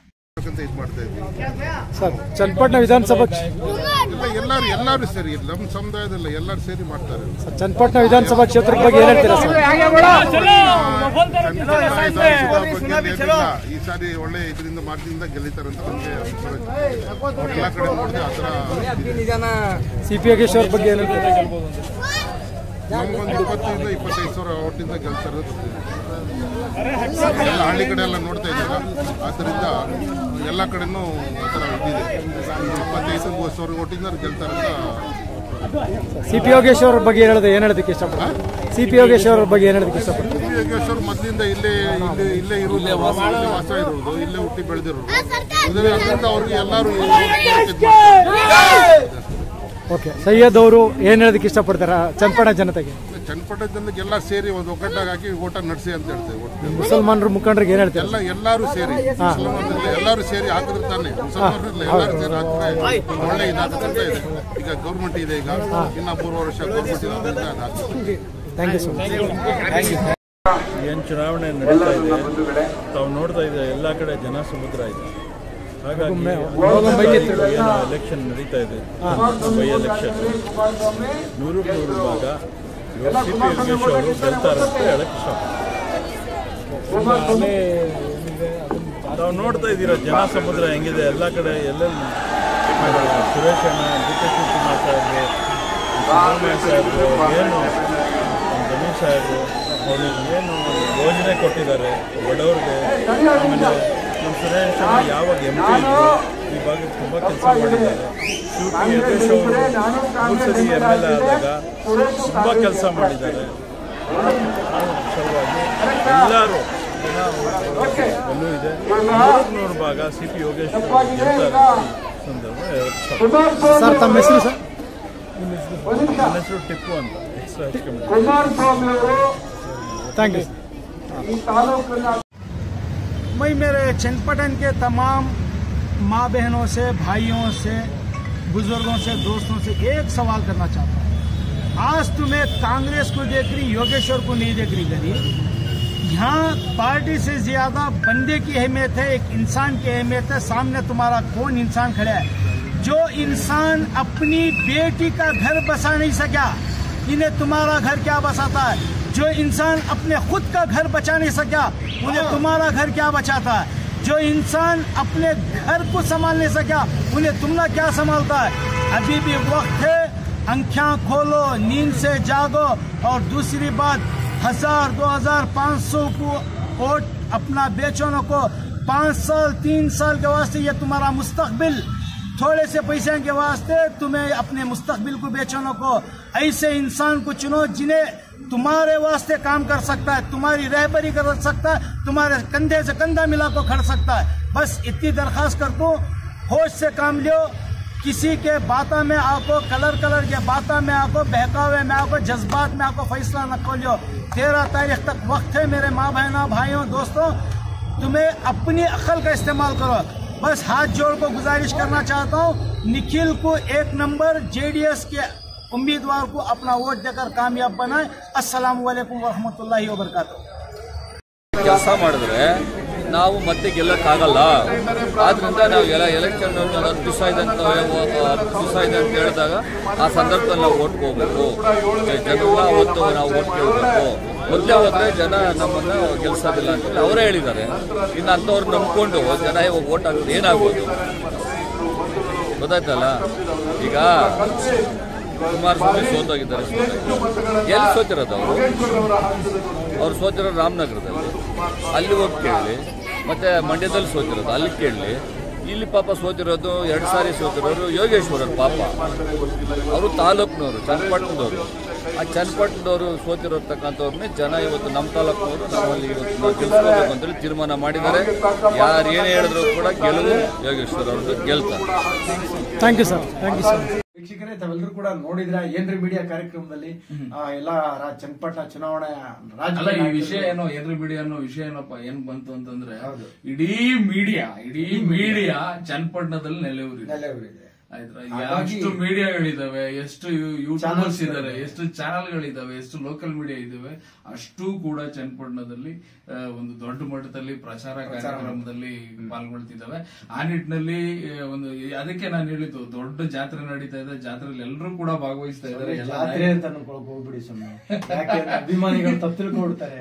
ಸರ್, ಚನ್ನಪಟ್ಟಣ ವಿಧಾನಸಭಾ ಎಲ್ಲರೂ ಎಲ್ಲರೂ ಸೇರಿ ನಮ್ಮ ಸಮುದಾಯದಲ್ಲ ಎಲ್ಲರೂ ಸೇರಿ ಮಾಡ್ತಾರೆ. ಚನ್ನಪಟ್ಟಣ ವಿಧಾನಸಭಾ ಕ್ಷೇತ್ರದ ಬಗ್ಗೆ ಏನ್ ಹೇಳ್ತೀರಾ ಸರ್? ಈ ಸಾರಿ ಒಳ್ಳೆ ಇದರಿಂದ ಮಾರ್ಜಿನಿಂದ ಗೆಲ್ಲಿತಾರೆ ಅಂತ ನಮಗೆ ಎಲ್ಲ ಕಡೆ ನೋಡಿದ್ರೆ ಆತರ. ಸಿ ಪಿ ಯೋಗೇಶ್ವರ್ ಬಗ್ಗೆ ಏನ್ ಹೇಳ್ತೀರಾ? ನಮಗೊಂದು ಇಪ್ಪತ್ತೈದು ಇಪ್ಪತ್ತೈದು ಸಾವಿರ ಓಟಿಂದ ಗೆಲ್ತಾರೆ. ಎಲ್ಲ ಹಳ್ಳಿ ಕಡೆ ಎಲ್ಲ ನೋಡ್ತಾ ಇದ್ದಾರೆ. ಆದ್ದರಿಂದ ಎಲ್ಲ ಕಡೆನೂ ಆ ಥರ ಇದ್ದಿದೆ. ಇಪ್ಪತ್ತೈದು ಮೂವತ್ತು ಸಾವಿರ ಓಟಿಂದ ಗೆಲ್ತಾರೆ ಅಂತ. ಸಿ ಪಿ ಯೋಗೇಶ್ವರ ಬಗ್ಗೆ ಏನ್ ಹೇಳಿದೆ ಏನ್ ಹೇಳೋದಕ್ಕೆ ಇಷ್ಟಪಡ್ತಾರೆ? ಸಿ ಪಿ ಯೋಗೇಶ್ವರ ಬಗ್ಗೆ ಏನ್ ಹೇಳೋದಕ್ಕೆ ಇಷ್ಟಪಡ್ತಾರೆ? ಸಿ ಪಿ ಯೋಗೇಶ್ವರ್ ಮೊದಲಿಂದ ಇಲ್ಲೇ ಇಲ್ಲೇ ಇಲ್ಲೇ ಇರೋದು, ವಾಸ ಇರೋದು, ಇಲ್ಲೇ ಹುಟ್ಟಿ ಬೆಳೆದಿರೋದು. ಅದರಿಂದ ಅವ್ರಿಗೆ ಎಲ್ಲರೂ ಓಕೆ, ಸೈಯದ್ ಅವರು ಏನ್ ಹೇಳೋದಕ್ಕೆ ಇಷ್ಟಪಡ್ತಾರ ಚನ್ನಪಟ್ಟಣ ಜನತೆಗೆ? ಚನ್ನಪಟ್ಟಣ ಜನತೆಗೆ ಎಲ್ಲ ಸೇರಿ ಒಂದು ಒಗ್ಗಟ್ಟಾಗಿ ಹಾಕಿ ಓಟ ನಡೆಸಿ ಅಂತ ಹೇಳ್ತೇವೆ. ಮುಸಲ್ಮಾನರು ಮುಖಂಡರಿಗೆ ಏನ್ ಹೇಳ್ತಾರೆ? ಎಲ್ಲ ಎಲ್ಲರೂ ಸೇರಿ ಎಲ್ಲರೂ ಸೇರಿ ಹಾಕಿದ್ರೆ ತಾನೆ ಮುಸಲ್ಮಾನರಲ್ಲ ಎಲ್ಲರೂ ಸೇರಿ ಹಾಕಿದ್ರೆ ಒಳ್ಳೆ ಇದಾಗುತ್ತೆ ಇದೆ. ಈಗ ಗೌರ್ಮೆಂಟ್ ಇದೆ, ಈಗ ಇನ್ನ ಮೂರು ವರ್ಷ ಗೌರ್ಮೆಂಟ್ ಇದೆ. Thank you so much. ಏನು ಚುನಾವಣೆ ನಡೀತಾ ಇದೆ ತಾವು ನೋಡ್ತಾ ಇದ್ದೀವಿ, ಎಲ್ಲ ಕಡೆ ಜನ ಸಮುದ್ರ ಇದೆ. ಹಾಗಾಗಿ ಏನು ಎಲೆಕ್ಷನ್ ನಡೀತಾ ಇದೆ, ಬೈ ಎಲೆಕ್ಷನ್ ನೂರು ನೂರು ಭಾಗ ಸಿ ಪಿ ಯೋಗೇಶ್ವರ್ ಅವರು ಗೆಲ್ತಾರೆ ಅಂತ ಹೇಳಕ್ಕೆ ಇಷ್ಟಪಡ್ತೀನಿ. ತಾವು ನೋಡ್ತಾ ಇದ್ದೀರಾ ಜನ ಸಮುದ್ರ ಹೆಂಗಿದೆ ಎಲ್ಲ ಕಡೆ. ಎಲ್ಲೆಲ್ಲಿ ಸುರೇಶ್ ಅಣ್ಣ, ಡಿ ಕೆ ಶಿವಕುಮಾರ್ ಸಾಹೇಬರು, ಸಿದ್ದರಾಮಯ್ಯ ಸಾಹೇಬರು, ಏನು ಗಣೇಶ್ ಸಾಹೇಬರು ಅವ್ರಿಗೆ ಏನು ಯೋಜನೆ ಕೊಟ್ಟಿದ್ದಾರೆ ಬಡವ್ರಿಗೆ. ಆಮೇಲೆ ನಮ್ಮ ಸುರೇಶ್ ಅಣ್ಣ ಯಾವಾಗ ಎಂ ಪಿ ಇದ್ರು ಈ ಭಾಗಕ್ಕೆ ತುಂಬ ಕೆಲಸ ಮಾಡಿದ್ದಾರೆ. ಯು ಪಿ ಯತೀಶ್ ಅವರು ಮೂರು ಸರಿ ಎಮ್ ಎಲ್ ಎ ಆದಾಗ ತುಂಬ ಕೆಲಸ ಮಾಡಿದ್ದಾರೆ. ಸಲುವಾಗಿ ಎಲ್ಲರೂ ಜನ ಎಲ್ಲೂ ಇದೆ. ನೂರಕ್ಕೆ ನೂರು ಭಾಗ ಸಿ ಪಿ ಯೋಗೇಶ್ವರ್ ಗೆಲ್ತಾರೆ ಸಂದರ್ಭ. ಸರ್, ತಮ್ಮ ಹೆಸರು ಸರ್? ನನ್ನ ಹೆಸರು ಟಿಪ್ಪು ಅಂತ. ಎಕ್ಸ್ಟ್ರಾ ಹೆಚ್ ಕಮ್ಮಿ. Thank you. मैं मेरे चन्नपट्टन के तमाम माँ बहनों से, भाइयों से, बुजुर्गों से, दोस्तों से एक सवाल करना चाहता हूँ। आज तुम्हें कांग्रेस को देख रही, योगेश्वर को नहीं देख रही गरीब। यहाँ पार्टी से ज्यादा बंदे की अहमियत है, एक इंसान की अहमियत है। सामने तुम्हारा कौन इंसान खड़ा है? जो इंसान अपनी बेटी का घर बसा नहीं सका, इन्हें तुम्हारा घर क्या बसाता है? जो इंसान अपने खुद का घर बचा नहीं सका, उन्हें तुम्हारा घर क्या बचाता है? जो इंसान अपने घर को संभाल नहीं सका, उन्हें तुमने क्या संभालता है? अभी भी वक्त है, आँखें खोलो, नींद से जागो। और दूसरी बात, हजार दो हजार पाँच सौ को वोट अपना बेचों को पाँच साल तीन साल के वास्ते, ये तुम्हारा मुस्तकबिल, थोड़े से पैसे के वास्ते तुम्हें अपने मुस्तकबिल को बेचने को, ऐसे इंसान को चुनो जिन्हें तुम्हारे वास्ते काम कर सकता है, तुम्हारी रहबरी कर सकता है, तुम्हारे कंधे से कंधा मिला को खड़ सकता है। बस इतनी दरखास्त करता हूँ, होश से काम लियो। किसी के बातों में आको, कलर कलर के बातों में आको, बहकावे में आको, जज्बात में आको फैसला न को लियो। तेरह तारीख तक वक्त है मेरे माँ बहनों, भाइयों, दोस्तों, तुम्हें अपनी अक्ल का इस्तेमाल करो। बस हाथ जोड़ को गुजारिश करना चाहता हूँ, निखिल को एक नंबर जेडीएस के उम्मीदवार को अपना वोट देकर कामयाब बनाए। अस्सलाम वालेकुम वरहमतुल्लाहि वबरकातुहू। ಕೆಲಸ ಮಾಡಿದ್ರೆ ನಾವು ಮತ್ತೆ ಗೆಲ್ಲಕ್ಕಾಗಲ್ಲ. ಆದ್ರಿಂದ ನಾವು ಎಲ್ಲ ಎಲೆಕ್ಷನ್ ಹತ್ತು ದಿವಸ ಇದೆ ಅಂತ ಹತ್ತು ದಿವಸ ಇದೆ ಅಂತ ಹೇಳಿದಾಗ ಆ ಸಂದರ್ಭದಲ್ಲಿ ನಾವು ಓಟ್ ಹೋಗ್ಬೇಕು, ಜನರ ಅವತ್ತು ನಾವು ಓಟ್ ಕೇಳಬೇಕು. ಮೊದಲೇ ಹೋದ್ರೆ ಜನ ನಮ್ಮನ್ನ ಗೆಲ್ಸೋದಿಲ್ಲ ಅಂತ ಅವರೇ ಹೇಳಿದ್ದಾರೆ. ಇನ್ನು ಅಂಥವ್ರು ನಂಬ್ಕೊಂಡು ಜನ ಇವಾಗ ಓಟ್ ಹಾಕಿದ್ರೆ ಏನಾಗ್ಬೋದು ಗೊತ್ತಾಯ್ತಲ್ಲ. ಈಗ ಕುಮಾರಸ್ವಾಮಿ ಸೋತೋಗಿದ್ದಾರೆ. ಎಲ್ಲಿ ಸೋತಿರೋದು ಅವರು? ಅವ್ರು ಸೋತಿರೋದು ರಾಮನಗರದಲ್ಲಿ, ಅಲ್ಲಿ ಹೋಗಿ ಕೇಳಲಿ. ಮತ್ತೆ ಮಂಡ್ಯದಲ್ಲಿ ಸೋತಿರೋದು ಅಲ್ಲಿ ಕೇಳಲಿ. ಇಲ್ಲಿ ಪಾಪ ಸೋತಿರೋದು ಎರಡು ಸಾರಿ ಸೋತಿರೋರು ಯೋಗೇಶ್ವರರು ಪಾಪ. ಅವರು ತಾಲೂಕಿನವರು, ಚನ್ನಪಟ್ಟಣದವರು. ಆ ಚನ್ನಪಟ್ಟಣದವರು ಸೋತಿರತಕ್ಕಂಥವ್ರನ್ನೇ ಜನ ಇವತ್ತು ನಮ್ಮ ತಾಲೂಕಿನವರು ನಮ್ಮಲ್ಲಿ ಇವತ್ತು ನಾವು ಗೆಲ್ಸ್ಕೋಬೇಕು ಅಂತೇಳಿ ತೀರ್ಮಾನ ಮಾಡಿದ್ದಾರೆ. ಯಾರು ಏನೇ ಹೇಳಿದ್ರು ಕೂಡ ಗೆಲುವು ಯೋಗೇಶ್ವರ್ ಅವ್ರದ್ದು ಗೆಲ್ತಾರೆ. Thank you sir. Thank you sir. ವೀಕ್ಷಕರೇ, ತಾವೆಲ್ಲರೂ ಕೂಡ ನೋಡಿದ್ರ ಏನ್ರಿ ಮೀಡಿಯಾ ಕಾರ್ಯಕ್ರಮದಲ್ಲಿ ಎಲ್ಲ ಚನ್ನಪಟ್ಟಣ ಚುನಾವಣೆ ಅಲ್ಲ, ಈ ವಿಷಯ ಏನೋ ಏನ್ರಿ ಮೀಡಿಯಾ ಅನ್ನೋ ವಿಷಯ ಏನಪ್ಪ ಏನ್ ಬಂತು ಅಂತಂದ್ರೆ, ಇಡೀ ಮೀಡಿಯಾ ಇಡೀ ಮೀಡಿಯಾ ಚನ್ನಪಟ್ಟಣದಲ್ಲಿ ನೆಲೆಯೂರಿದೆ. ನೆಲೆಯೂರಿದೆ ಆಯ್ತಾ? ಎಷ್ಟು ಮೀಡಿಯಾಗಳಿದಾವೆ, ಎಷ್ಟು ಯೂಟ್ಯೂಬರ್ಸ್ ಇದಾರೆ, ಎಷ್ಟು ಚಾನೆಲ್ಗಳಿದಾವೆ, ಎಷ್ಟು ಲೋಕಲ್ ಮೀಡಿಯಾ ಇದಾವೆ, ಅಷ್ಟು ಕೂಡ ಚನ್ನಪಟ್ಟಣದಲ್ಲಿ ಒಂದು ದೊಡ್ಡ ಮಟ್ಟದಲ್ಲಿ ಪ್ರಚಾರ ಕಾರ್ಯಕ್ರಮದಲ್ಲಿ ಪಾಲ್ಗೊಳ್ತಿದ್ದಾವೆ. ಆ ನಿಟ್ಟಿನಲ್ಲಿ ಒಂದು ಅದಕ್ಕೆ ನಾನು ಹೇಳಿದ್ದು, ದೊಡ್ಡ ಜಾತ್ರೆ ನಡೀತಾ ಇದೆ, ಜಾತ್ರೆಯಲ್ಲಿ ಎಲ್ಲರೂ ಕೂಡ ಭಾಗವಹಿಸ್ತಾ ಇದ್ದಾರೆ. ಜಾತ್ರೆ ಅಂತ ಹೋಗ್ಬಿಡಿ ಸುಮ್ಮನೆ, ಅಭಿಮಾನಿಗಳು ತಪ್ಪು ತಿಳ್ಕೊಡ್ತಾರೆ.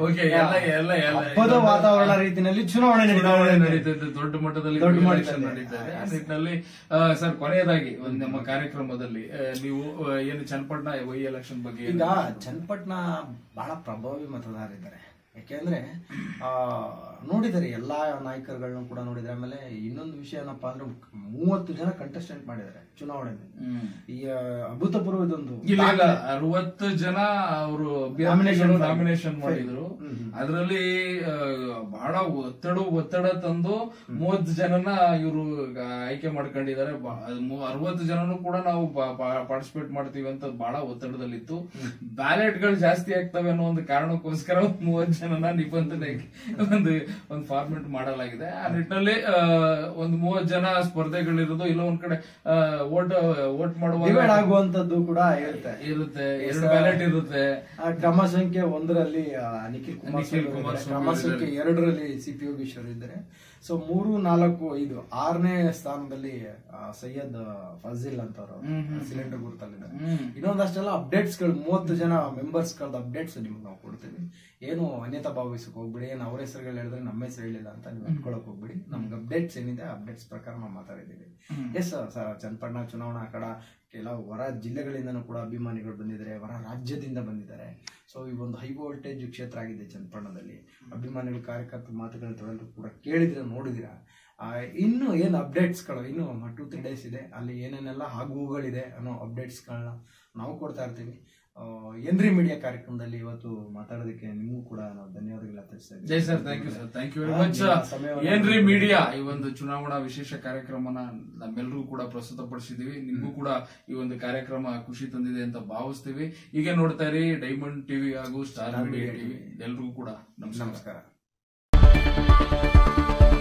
ಹಬ್ಬದ ವಾತಾವರಣ ರೀತಿಯಲ್ಲಿ ಚುನಾವಣೆ ನಡೀತಾ ಇದೆ, ದೊಡ್ಡ ಮಟ್ಟದಲ್ಲಿ ದೊಡ್ಡ ಎಲೆಕ್ಷನ್ ನಡೀತಾ ಇದೆ. ಆ ನಿಟ್ಟಿನಲ್ಲಿ ಸರ್, ಕೊನೆಯದಾಗಿ ಒಂದು ನಮ್ಮ ಕಾರ್ಯಕ್ರಮದಲ್ಲಿ ನೀವು ಏನು ಚನ್ನಪಟ್ಟಣ ವೈ ಎಲೆಕ್ಷನ್ ಬಗ್ಗೆ? ಈಗ ಚನ್ನಪಟ್ಟಣ ಬಹಳ ಪ್ರಭಾವಿ ಮತದಾರರಿದ್ದಾರೆ. ಯಾಕೆಂದ್ರೆ ಆ ನೋಡಿದರೆ ಎಲ್ಲಾ ನಾಯಕರುಗಳನ್ನ ಕೂಡ ನೋಡಿದ್ರೆ. ಆಮೇಲೆ ಇನ್ನೊಂದು ವಿಷಯ ಏನಪ್ಪಾ ಅಂದ್ರೆ, ಮೂವತ್ತು ಜನ ಕಂಟೆಸ್ಟೆಂಟ್ ಮಾಡಿದ್ದಾರೆ ಚುನಾವಣೆಯಲ್ಲಿ. ಈ ಅಭೂತಪೂರ್ವ ಇದೊಂದು ಅರವತ್ತು ಜನ ಅವರು ನಾಮಿನೇಷನ್ ಮಾಡಿದ್ರು. ಅದರಲ್ಲಿ ಬಹಳ ಒತ್ತಡ ಒತ್ತಡ ತಂದು ಮೂವತ್ತು ಜನನ ಇವರು ಆಯ್ಕೆ ಮಾಡ್ಕೊಂಡಿದ್ದಾರೆ. ಅರವತ್ತು ಜನನು ಕೂಡ ನಾವು ಪಾರ್ಟಿಸಿಪೇಟ್ ಮಾಡ್ತೀವಿ ಅಂತ ಬಹಳ ಒತ್ತಡದಲ್ಲಿತ್ತು. ಬ್ಯಾಲೆಟ್ ಗಳು ಜಾಸ್ತಿ ಆಗ್ತವೆ ಅನ್ನೋ ಒಂದು ಕಾರಣಕ್ಕೋಸ್ಕರ ಮೂವತ್ತು ಜನನ ನಿಬಂಧನೆಗೆ ಒಂದು ಒಂದು ಫಾರ್ಮೆಟ್ ಮಾಡಲಾಗಿದೆ. ಆ ನಿಟ್ಟಿನಲ್ಲಿ ಒಂದು ಮೂವತ್ತು ಜನ ಸ್ಪರ್ಧೆಗಳಿರೋದು, ಇಲ್ಲ ಒಂದ್ ಕಡೆ ವೋಟ್ ವೋಟ್ ಮಾಡುವಾಗ ಆಗುವಂತದ್ದು ಕೂಡ ಇರುತ್ತೆ ಇರುತ್ತೆ ಎರಡು ಬ್ಯಾಲೆಟ್ ಇರುತ್ತೆ. ಕ್ರಮ ಸಂಖ್ಯೆ ಒಂದರಲ್ಲಿ ನಿಖಿಲ್ ಕುಮಾರ್, ಕ್ರಮ ಸಂಖ್ಯೆ ಎರಡರಲ್ಲಿ ಸಿ ಪಿ ಯೋಗೇಶ್ವರ್ ಇದ್ದಾರೆ. ಸೊ ಮೂರು ನಾಲ್ಕು ಐದು ಆರನೇ ಸ್ಥಾನದಲ್ಲಿ ಸೈಯದ್ ಫಜೀಲ್ ಅಂತವ್ರು ಸಿಲಿಂಡರ್ ಗುರುತಲ್ಲಿದ್ದಾರೆ. ಇನ್ನೊಂದಷ್ಟೆಲ್ಲ ಅಪ್ಡೇಟ್ಸ್ ಗಳು, ಮೂವತ್ತು ಜನ ಮೆಂಬರ್ಸ್ ಗಳದ ಅಪ್ಡೇಟ್ಸ್ ನಿಮ್ಗೆ ನಾವು ಕೊಡ್ತೀವಿ. ಏನು ಅನ್ಯತಾ ಭಾವಿಸಕ್ ಹೋಗ್ಬಿಡಿ, ಏನ್ ಅವ್ರ ಹೆಸರುಗಳು ಹೇಳಿದ್ರೆ ನಮ್ಮ ಹೆಸರು ಹೇಳಿಲ್ಲ ಅಂತ ನೀವು ಅನ್ಕೊಳಕ್ ಹೋಗ್ಬಿಡಿ. ನಮ್ಗೆ ಅಪ್ಡೇಟ್ಸ್ ಏನಿದೆ ಅಪ್ಡೇಟ್ಸ್ ಪ್ರಕಾರ ನಾವು ಮಾತಾಡಿದ್ದೀವಿ. ಎಸ್ ಸರ್, ಚನ್ನಪಟ್ಟಣ ಚುನಾವಣಾ ಕಡ ಕೆಲವು ಹೊರ ಜಿಲ್ಲೆಗಳಿಂದನೂ ಕೂಡ ಅಭಿಮಾನಿಗಳು ಬಂದಿದ್ದಾರೆ, ಹೊರ ರಾಜ್ಯದಿಂದ ಬಂದಿದ್ದಾರೆ. ಸೊ ಈ ಒಂದು ಹೈ ವೋಲ್ಟೇಜ್ ಕ್ಷೇತ್ರ ಆಗಿದೆ ಚನ್ನಪಟ್ಟಣದಲ್ಲಿ. ಅಭಿಮಾನಿಗಳು, ಕಾರ್ಯಕರ್ತರ ಮಾತುಗಳನ್ನ ತೊಳೆದ್ರು ಕೂಡ ಕೇಳಿದಿರ, ನೋಡಿದಿರ. ಇನ್ನು ಏನು ಅಪ್ಡೇಟ್ಸ್ಗಳು ಇನ್ನು ಟೂ ತ್ರೀ ಡೇಸ್ ಇದೆ, ಅಲ್ಲಿ ಏನೇನೆಲ್ಲ ಆಗುಗಳಿದೆ ಅನ್ನೋ ಅಪ್ಡೇಟ್ಸ್ಗಳನ್ನ ನಾವು ಕೊಡ್ತಾ ಇರ್ತೀವಿ. ಏನ್ರಿ ಮೀಡಿಯಾ ಕಾರ್ಯಕ್ರಮದಲ್ಲಿ ಇವತ್ತು ಮಾತಾಡೋದಕ್ಕೆ ನಿಮಗೂ ಕೂಡ ನಾವು ಧನ್ಯವಾದಗಳು ತಿಳಿಸ್ತಾ ಇದ್ದೀವಿ. ಜೈ sir, thank you sir, thank you very much. ಏನ್ರಿ ಮೀಡಿಯಾ ಈ ಒಂದು ಚುನಾವಣಾ ವಿಶೇಷ ಕಾರ್ಯಕ್ರಮನ ನಮ್ಮೆಲ್ಲರೂ ಕೂಡ ಪ್ರಸ್ತುತಪಡಿಸಿದೀವಿ. ನಿಮಗೂ ಕೂಡ ಈ ಒಂದು ಕಾರ್ಯಕ್ರಮ ಖುಷಿ ತಂದಿದೆ ಅಂತ ಭಾವಿಸ್ತೀವಿ. ಹೀಗೆ ನೋಡ್ತಾ ಇರಿ ಡೈಮಂಡ್ ಟಿವಿ ಹಾಗೂ ಸ್ಟಾರ್ ಮೀಡಿಯಾ ಟಿವಿ. ಎಲ್ರಿಗೂ ಕೂಡ ನಮಸ್ಕಾರ.